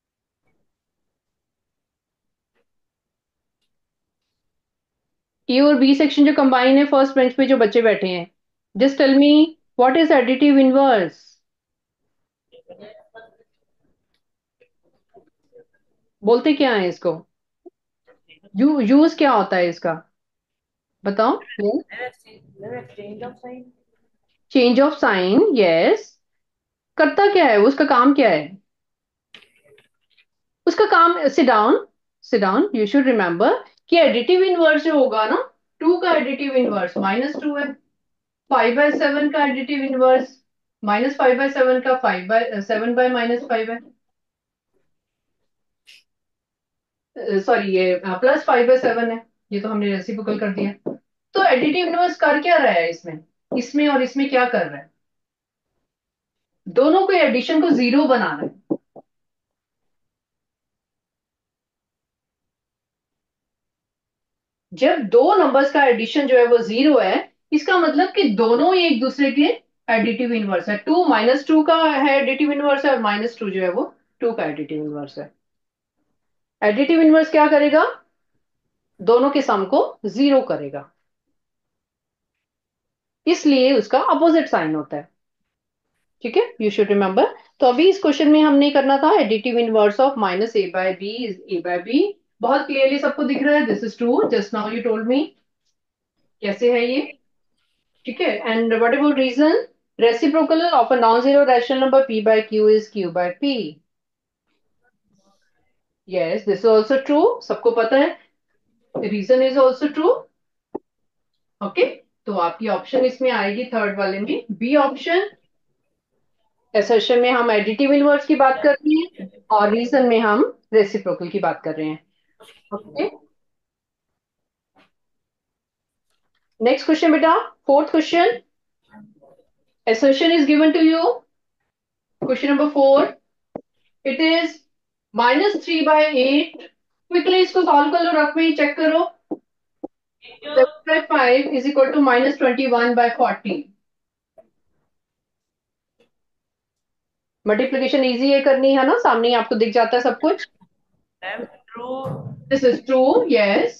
ए और बी सेक्शन जो कंबाइन है, फर्स्ट बेंच पे जो बच्चे बैठे हैं, just tell me what is additive inverse. बोलते क्या है इसको, यू यूज क्या होता है इसका, बताओ। Change of sign, yes. करता क्या है, उसका काम क्या है? उसका काम, sit down, sit down, you should remember कि एडिटिव इनवर्स जो होगा ना, टू का एडिटिव इनवर्स माइनस टू है, फाइव बाय सेवन का additive inverse minus five by seven का five by seven by minus five है, सॉरी ये प्लस फाइव बाय सेवन है, ये तो हमने रेसिप्रोकल कर दिया। तो एडिटिव इनवर्स कर क्या रहा है इसमें, इसमें और इसमें क्या कर रहा है? दोनों को एडिशन को जीरो बनाना है। जब दो नंबर्स का एडिशन जो है वो जीरो है, इसका मतलब कि दोनों ही एक दूसरे के एडिटिव इनवर्स है। टू माइनस टू का है एडिटिव इनवर्स है, और माइनस टू जो है वो टू का एडिटिव इनवर्स है। एडिटिव इनवर्स क्या करेगा, दोनों के सम को जीरो करेगा, इसलिए उसका अपोजिट साइन होता है। ठीक है, यू शुड रिमेंबर। तो अभी इस क्वेश्चन में हमने करना था additive inverse of minus A by B is A by B. बहुत क्लियरली सबको दिख रहा है, this is true, just now you told me कैसे है ये। ठीक है, and what about reason, reciprocal of a non zero rational number p by q is q by p। Yes, this is also true, सबको पता है, reason is also true. Okay, तो आपकी ऑप्शन इसमें आएगी थर्ड वाले में, बी ऑप्शन। असर्शन में हम एडिटिव इनवर्स की बात कर रहे हैं, और रीजन में हम रेसिप्रोकल की बात कर रहे हैं। ओके, नेक्स्ट क्वेश्चन बेटा, fourth question, assertion is given to you, question number four, it is minus three by eight, quickly इसको सॉल्व कर लो, रफ में चेक करो, seven by five is equal to minus twenty one by forty. Multiplication easy है करनी है ना, सामने ही आपको दिख जाता है सब कुछ। दिस इज ट्रू, यस,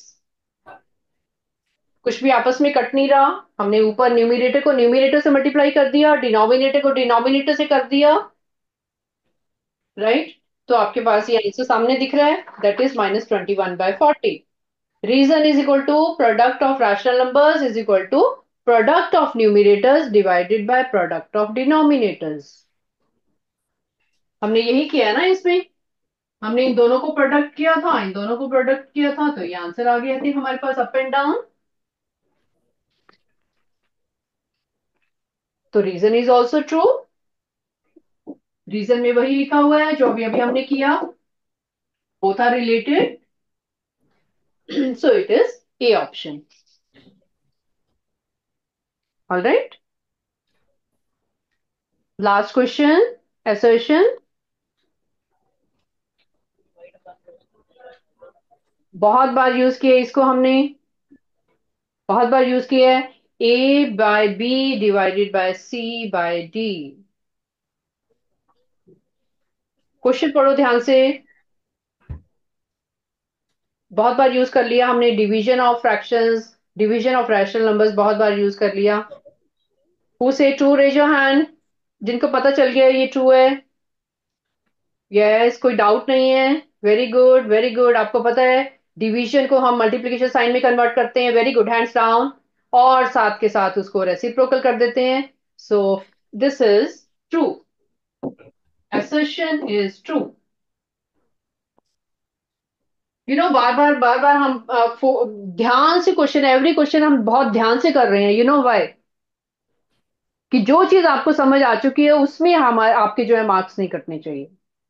कुछ भी आपस में कट नहीं रहा, हमने ऊपर न्यूमिनेटर को न्यूमिनेटर से मल्टीप्लाई कर दिया, डिनोमिनेटर को डिनोमिनेटर से कर दिया, राइट right? तो आपके पास ये आंसर सामने दिख रहा है, that is minus twenty one by forty. Reason is equal to product of rational numbers is equal to product of numerators divided by product of denominators. हमने यही किया ना इसमें, हमने इन दोनों को प्रोडक्ट किया था, इन दोनों को प्रोडक्ट किया था, तो ये आंसर आ गया थी हमारे पास, अप एंड डाउन। तो reason is also true, reason में वही लिखा हुआ है जो अभी अभी हमने किया, both are related, so it is A option. All right. Last question, assertion. बहुत बार यूज किया इसको हमने, बहुत बार यूज किया है, A by B divided by C by D. Question पढ़ो ध्यान से, बहुत बार यूज कर लिया हमने, division of fractions, division of rational numbers बहुत बार यूज कर लिया। हु से ट्रू, रेज योर हैंड, जिनको पता चल गया ये ट्रू है। यस yes, कोई डाउट नहीं है, वेरी गुड वेरी गुड, आपको पता है डिवीजन को हम मल्टीप्लिकेशन साइन में कन्वर्ट करते हैं, वेरी गुड, हैंड्स डाउन। और साथ के साथ उसको रेसिप्रोकल कर देते हैं। So this is true, assertion is true। You know बार बार बार बार हम अ, फो- ध्यान से क्वेश्चन, एवरी क्वेश्चन हम बहुत ध्यान से कर रहे हैं। You know why? कि जो चीज आपको समझ आ चुकी है उसमें हमारे आपके जो है मार्क्स नहीं कटने चाहिए।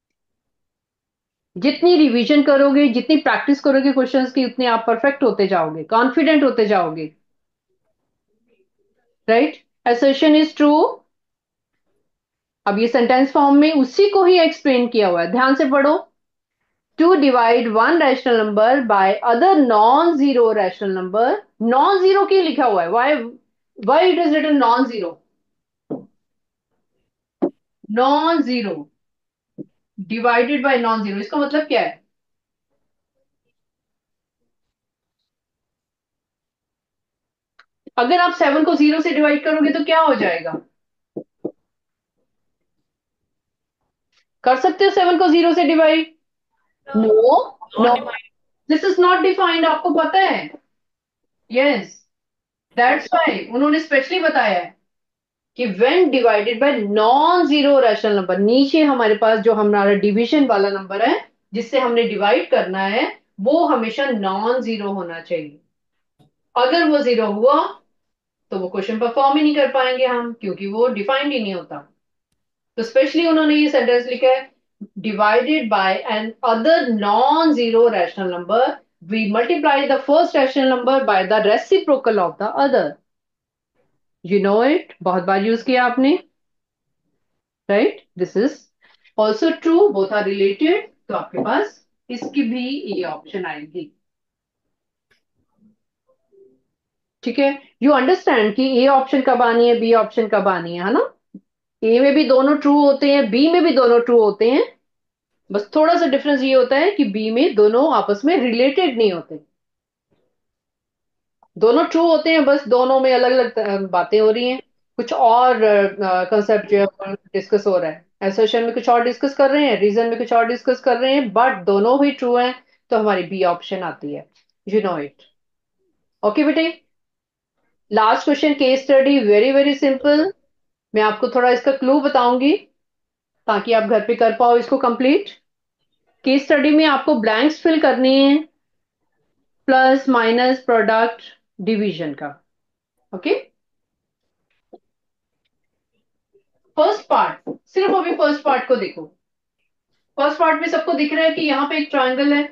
जितनी रिवीजन करोगे, जितनी प्रैक्टिस करोगे क्वेश्चंस की, उतने आप परफेक्ट होते जाओगे, कॉन्फिडेंट होते जाओगे। राइट? assertion is true. अब ये सेंटेंस फॉर्म में उसी को ही एक्सप्लेन किया हुआ है, ध्यान से पढ़ो। To divide one rational number by other non zero rational number. Non zero क्यों लिखा हुआ है? Why why it is written non zero? Non zero divided by non zero, इसका मतलब क्या है? अगर आप सेवन को जीरो से डिवाइड करोगे तो क्या हो जाएगा? कर सकते हो सेवन को जीरो से divide? No, no, this is not defined, आपको पता है। यस, दैट्स व्हाई उन्होंने स्पेशली बताया है कि when divided by non zero rational number, नीचे हमारे पास जो हमारा डिवीजन वाला नंबर है जिससे हमने डिवाइड करना है, वो हमेशा नॉन जीरो होना चाहिए। अगर वो जीरो हुआ तो वो क्वेश्चन परफॉर्म ही नहीं कर पाएंगे हम, क्योंकि वो डिफाइंड ही नहीं होता। तो स्पेशली उन्होंने ये सेंटेंस लिखा है, divided by an other non zero rational number, we multiply the first rational number by the reciprocal of the other. You know it, बहुत बार यूज किया आपने। Right? This is also true, both are related. तो आपके पास इसकी भी ये option आएगी। ठीक है? यू अंडरस्टैंड कि ए ऑप्शन कब आनी है, बी ऑप्शन कब आनी है है ना? ए में भी दोनों ट्रू होते हैं, बी में भी दोनों ट्रू होते हैं। बस थोड़ा सा डिफरेंस ये होता है कि बी में दोनों आपस में रिलेटेड नहीं होते। दोनों ट्रू होते हैं, बस दोनों में अलग अलग बातें हो रही हैं, कुछ और कंसेप्ट जो है डिस्कस हो रहा है। एसोसिएशन में कुछ और डिस्कस कर रहे हैं, रीजन में कुछ और डिस्कस कर रहे हैं, बट दोनों ही ट्रू हैं। तो हमारी बी ऑप्शन आती है। You know it. ओके बेटे, last question, case study, very very simple. मैं आपको थोड़ा इसका क्लू बताऊंगी ताकि आप घर पे कर पाओ इसको कंप्लीट। केस स्टडी में आपको ब्लैंक्स फिल करनी है, प्लस माइनस प्रोडक्ट डिवीजन का। ओके, फर्स्ट पार्ट, सिर्फ अभी फर्स्ट पार्ट को देखो। फर्स्ट पार्ट में सबको दिख रहा है कि यहाँ पे एक ट्रायंगल है।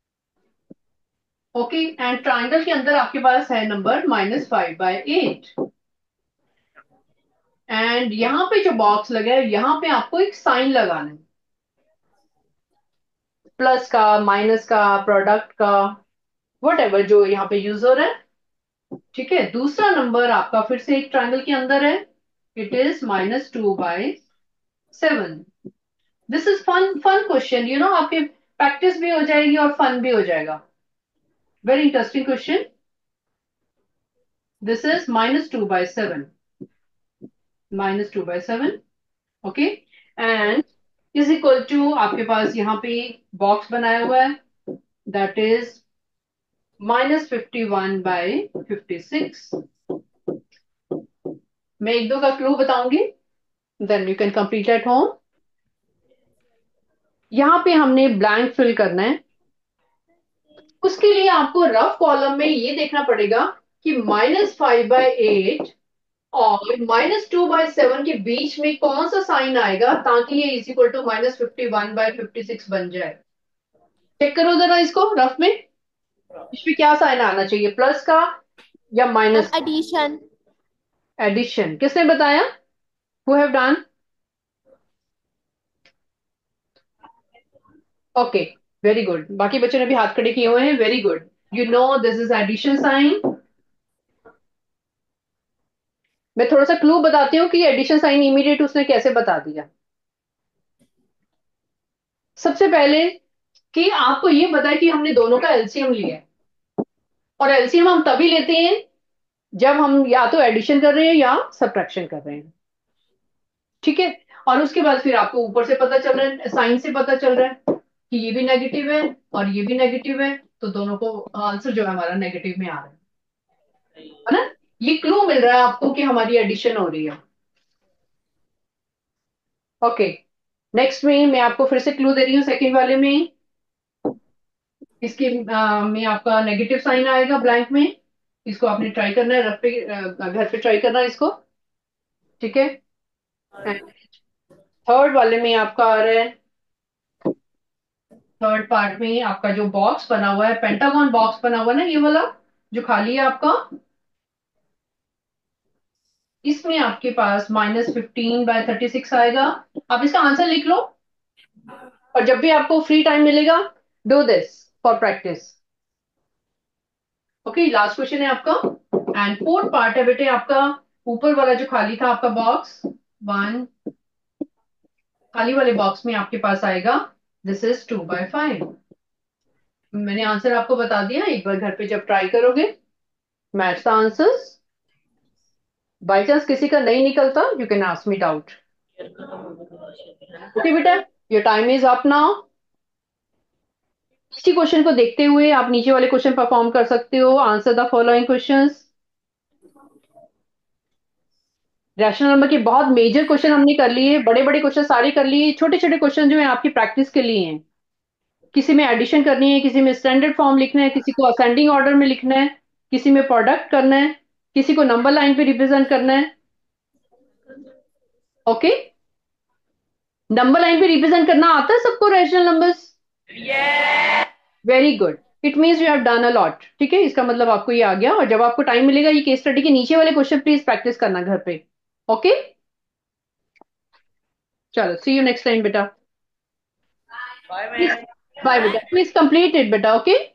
ओके, एंड ट्रायंगल के अंदर आपके पास है number minus five by eight. And यहाँ पे जो बॉक्स लगा है, यहाँ पे आपको एक साइन लगाना है, प्लस का, माइनस का, प्रोडक्ट का, वट एवर जो यहाँ पे यूज हो रहा है। ठीक है? दूसरा नंबर आपका फिर से एक ट्रायंगल के अंदर है, it is minus two by seven. This is fun fun question, you know, आपकी प्रैक्टिस भी हो जाएगी और फन भी हो जाएगा। Very interesting question. This is minus two by seven, minus two by seven. Okay, and is equal to, आपके पास यहाँ पे बॉक्स बनाया हुआ है, that is minus fifty one by fifty six. मैं एक दो का क्लू बताऊंगी, then you can complete at home. यहाँ पे हमने ब्लैंक फिल करना है। उसके लिए आपको रफ कॉलम में ये देखना पड़ेगा कि माइनस फाइव बाई एट और माइनस टू बाई सेवन के बीच में कौन सा साइन आएगा ताकि ये is equal to minus fifty one by fifty six बन जाए। चेक करो जरा इसको रफ में, इसमें क्या साइन आना चाहिए, प्लस का या माइनस? एडिशन। एडिशन। किसने बताया? Who have done? Okay, very good. बाकी बच्चों ने भी हाथ खड़े किए हुए हैं, very good. You know this is addition sign. मैं थोड़ा सा क्लू बताती हूँ कि एडिशन साइन इमीडिएट उसने कैसे बता दिया। सबसे पहले कि आपको ये पता है कि हमने दोनों का एलसीएम लिया है, और एलसीएम हम तभी लेते हैं जब हम या तो एडिशन कर रहे हैं या सब्ट्रैक्शन कर रहे हैं। ठीक है? और उसके बाद फिर आपको ऊपर से पता चल रहा है, साइन से पता चल रहा है कि ये भी नेगेटिव है और ये भी नेगेटिव है, तो दोनों को आंसर जो है हमारा नेगेटिव में आ रहा है है ना? ये क्लू मिल रहा है आपको कि हमारी एडिशन हो रही है। ओके, नेक्स्ट में मैं आपको फिर से क्लू दे रही हूँ सेकंड वाले में। इसके अ, में आपका नेगेटिव साइन आएगा ब्लैंक में। इसको आपने ट्राई करना है, रफ पे अ, घर पे ट्राई करना है इसको, ठीक है। थर्ड वाले में आपका आ रहा है, थर्ड पार्ट में आपका जो बॉक्स बना हुआ है, पेंटागन बॉक्स बना हुआ है ना, ये वाला जो खाली है आपका, इसमें आपके पास minus fifteen by thirty six आएगा। आप इसका आंसर लिख लो, और जब भी आपको फ्री टाइम मिलेगा, do this for practice. Okay, last question है आपका, एंड फोर्थ पार्ट है बेटे आपका, ऊपर वाला जो खाली था आपका बॉक्स वन, खाली वाले बॉक्स में आपके पास आएगा this is two by five. मैंने आंसर आपको बता दिया, एक बार घर पे जब ट्राई करोगे मैथ्स का आंसर्स, बाई चांस किसी का नहीं निकलता, you can ask me doubt. Okay बेटा, your time is up now. इसी क्वेश्चन को देखते हुए आप नीचे वाले क्वेश्चन परफॉर्म कर सकते हो। Answer the following questions. Rational number के बहुत मेजर क्वेश्चन हमने कर लिए, बड़े बड़े क्वेश्चन सारे कर लिए, छोटे छोटे क्वेश्चन जो है आपकी प्रैक्टिस के लिए हैं। किसी में एडिशन करनी है, किसी में स्टैंडर्ड फॉर्म लिखना है, किसी को असेंडिंग ऑर्डर में लिखना है, किसी में प्रोडक्ट करना है, किसी को नंबर लाइन पे रिप्रेजेंट करना है। ओके, नंबर लाइन पे रिप्रेजेंट करना आता है सबको rational numbers? Very good, it means you have done a lot. ठीक है, इसका मतलब आपको ये आ गया, और जब आपको टाइम मिलेगा ये केस स्टडी के नीचे वाले क्वेश्चन प्लीज प्रैक्टिस करना घर पे। ओके, चलो सी यू नेक्स्ट टाइम बेटा। Bye, man. बाय बेटा, प्लीज कंप्लीट इट बेटा। ओके।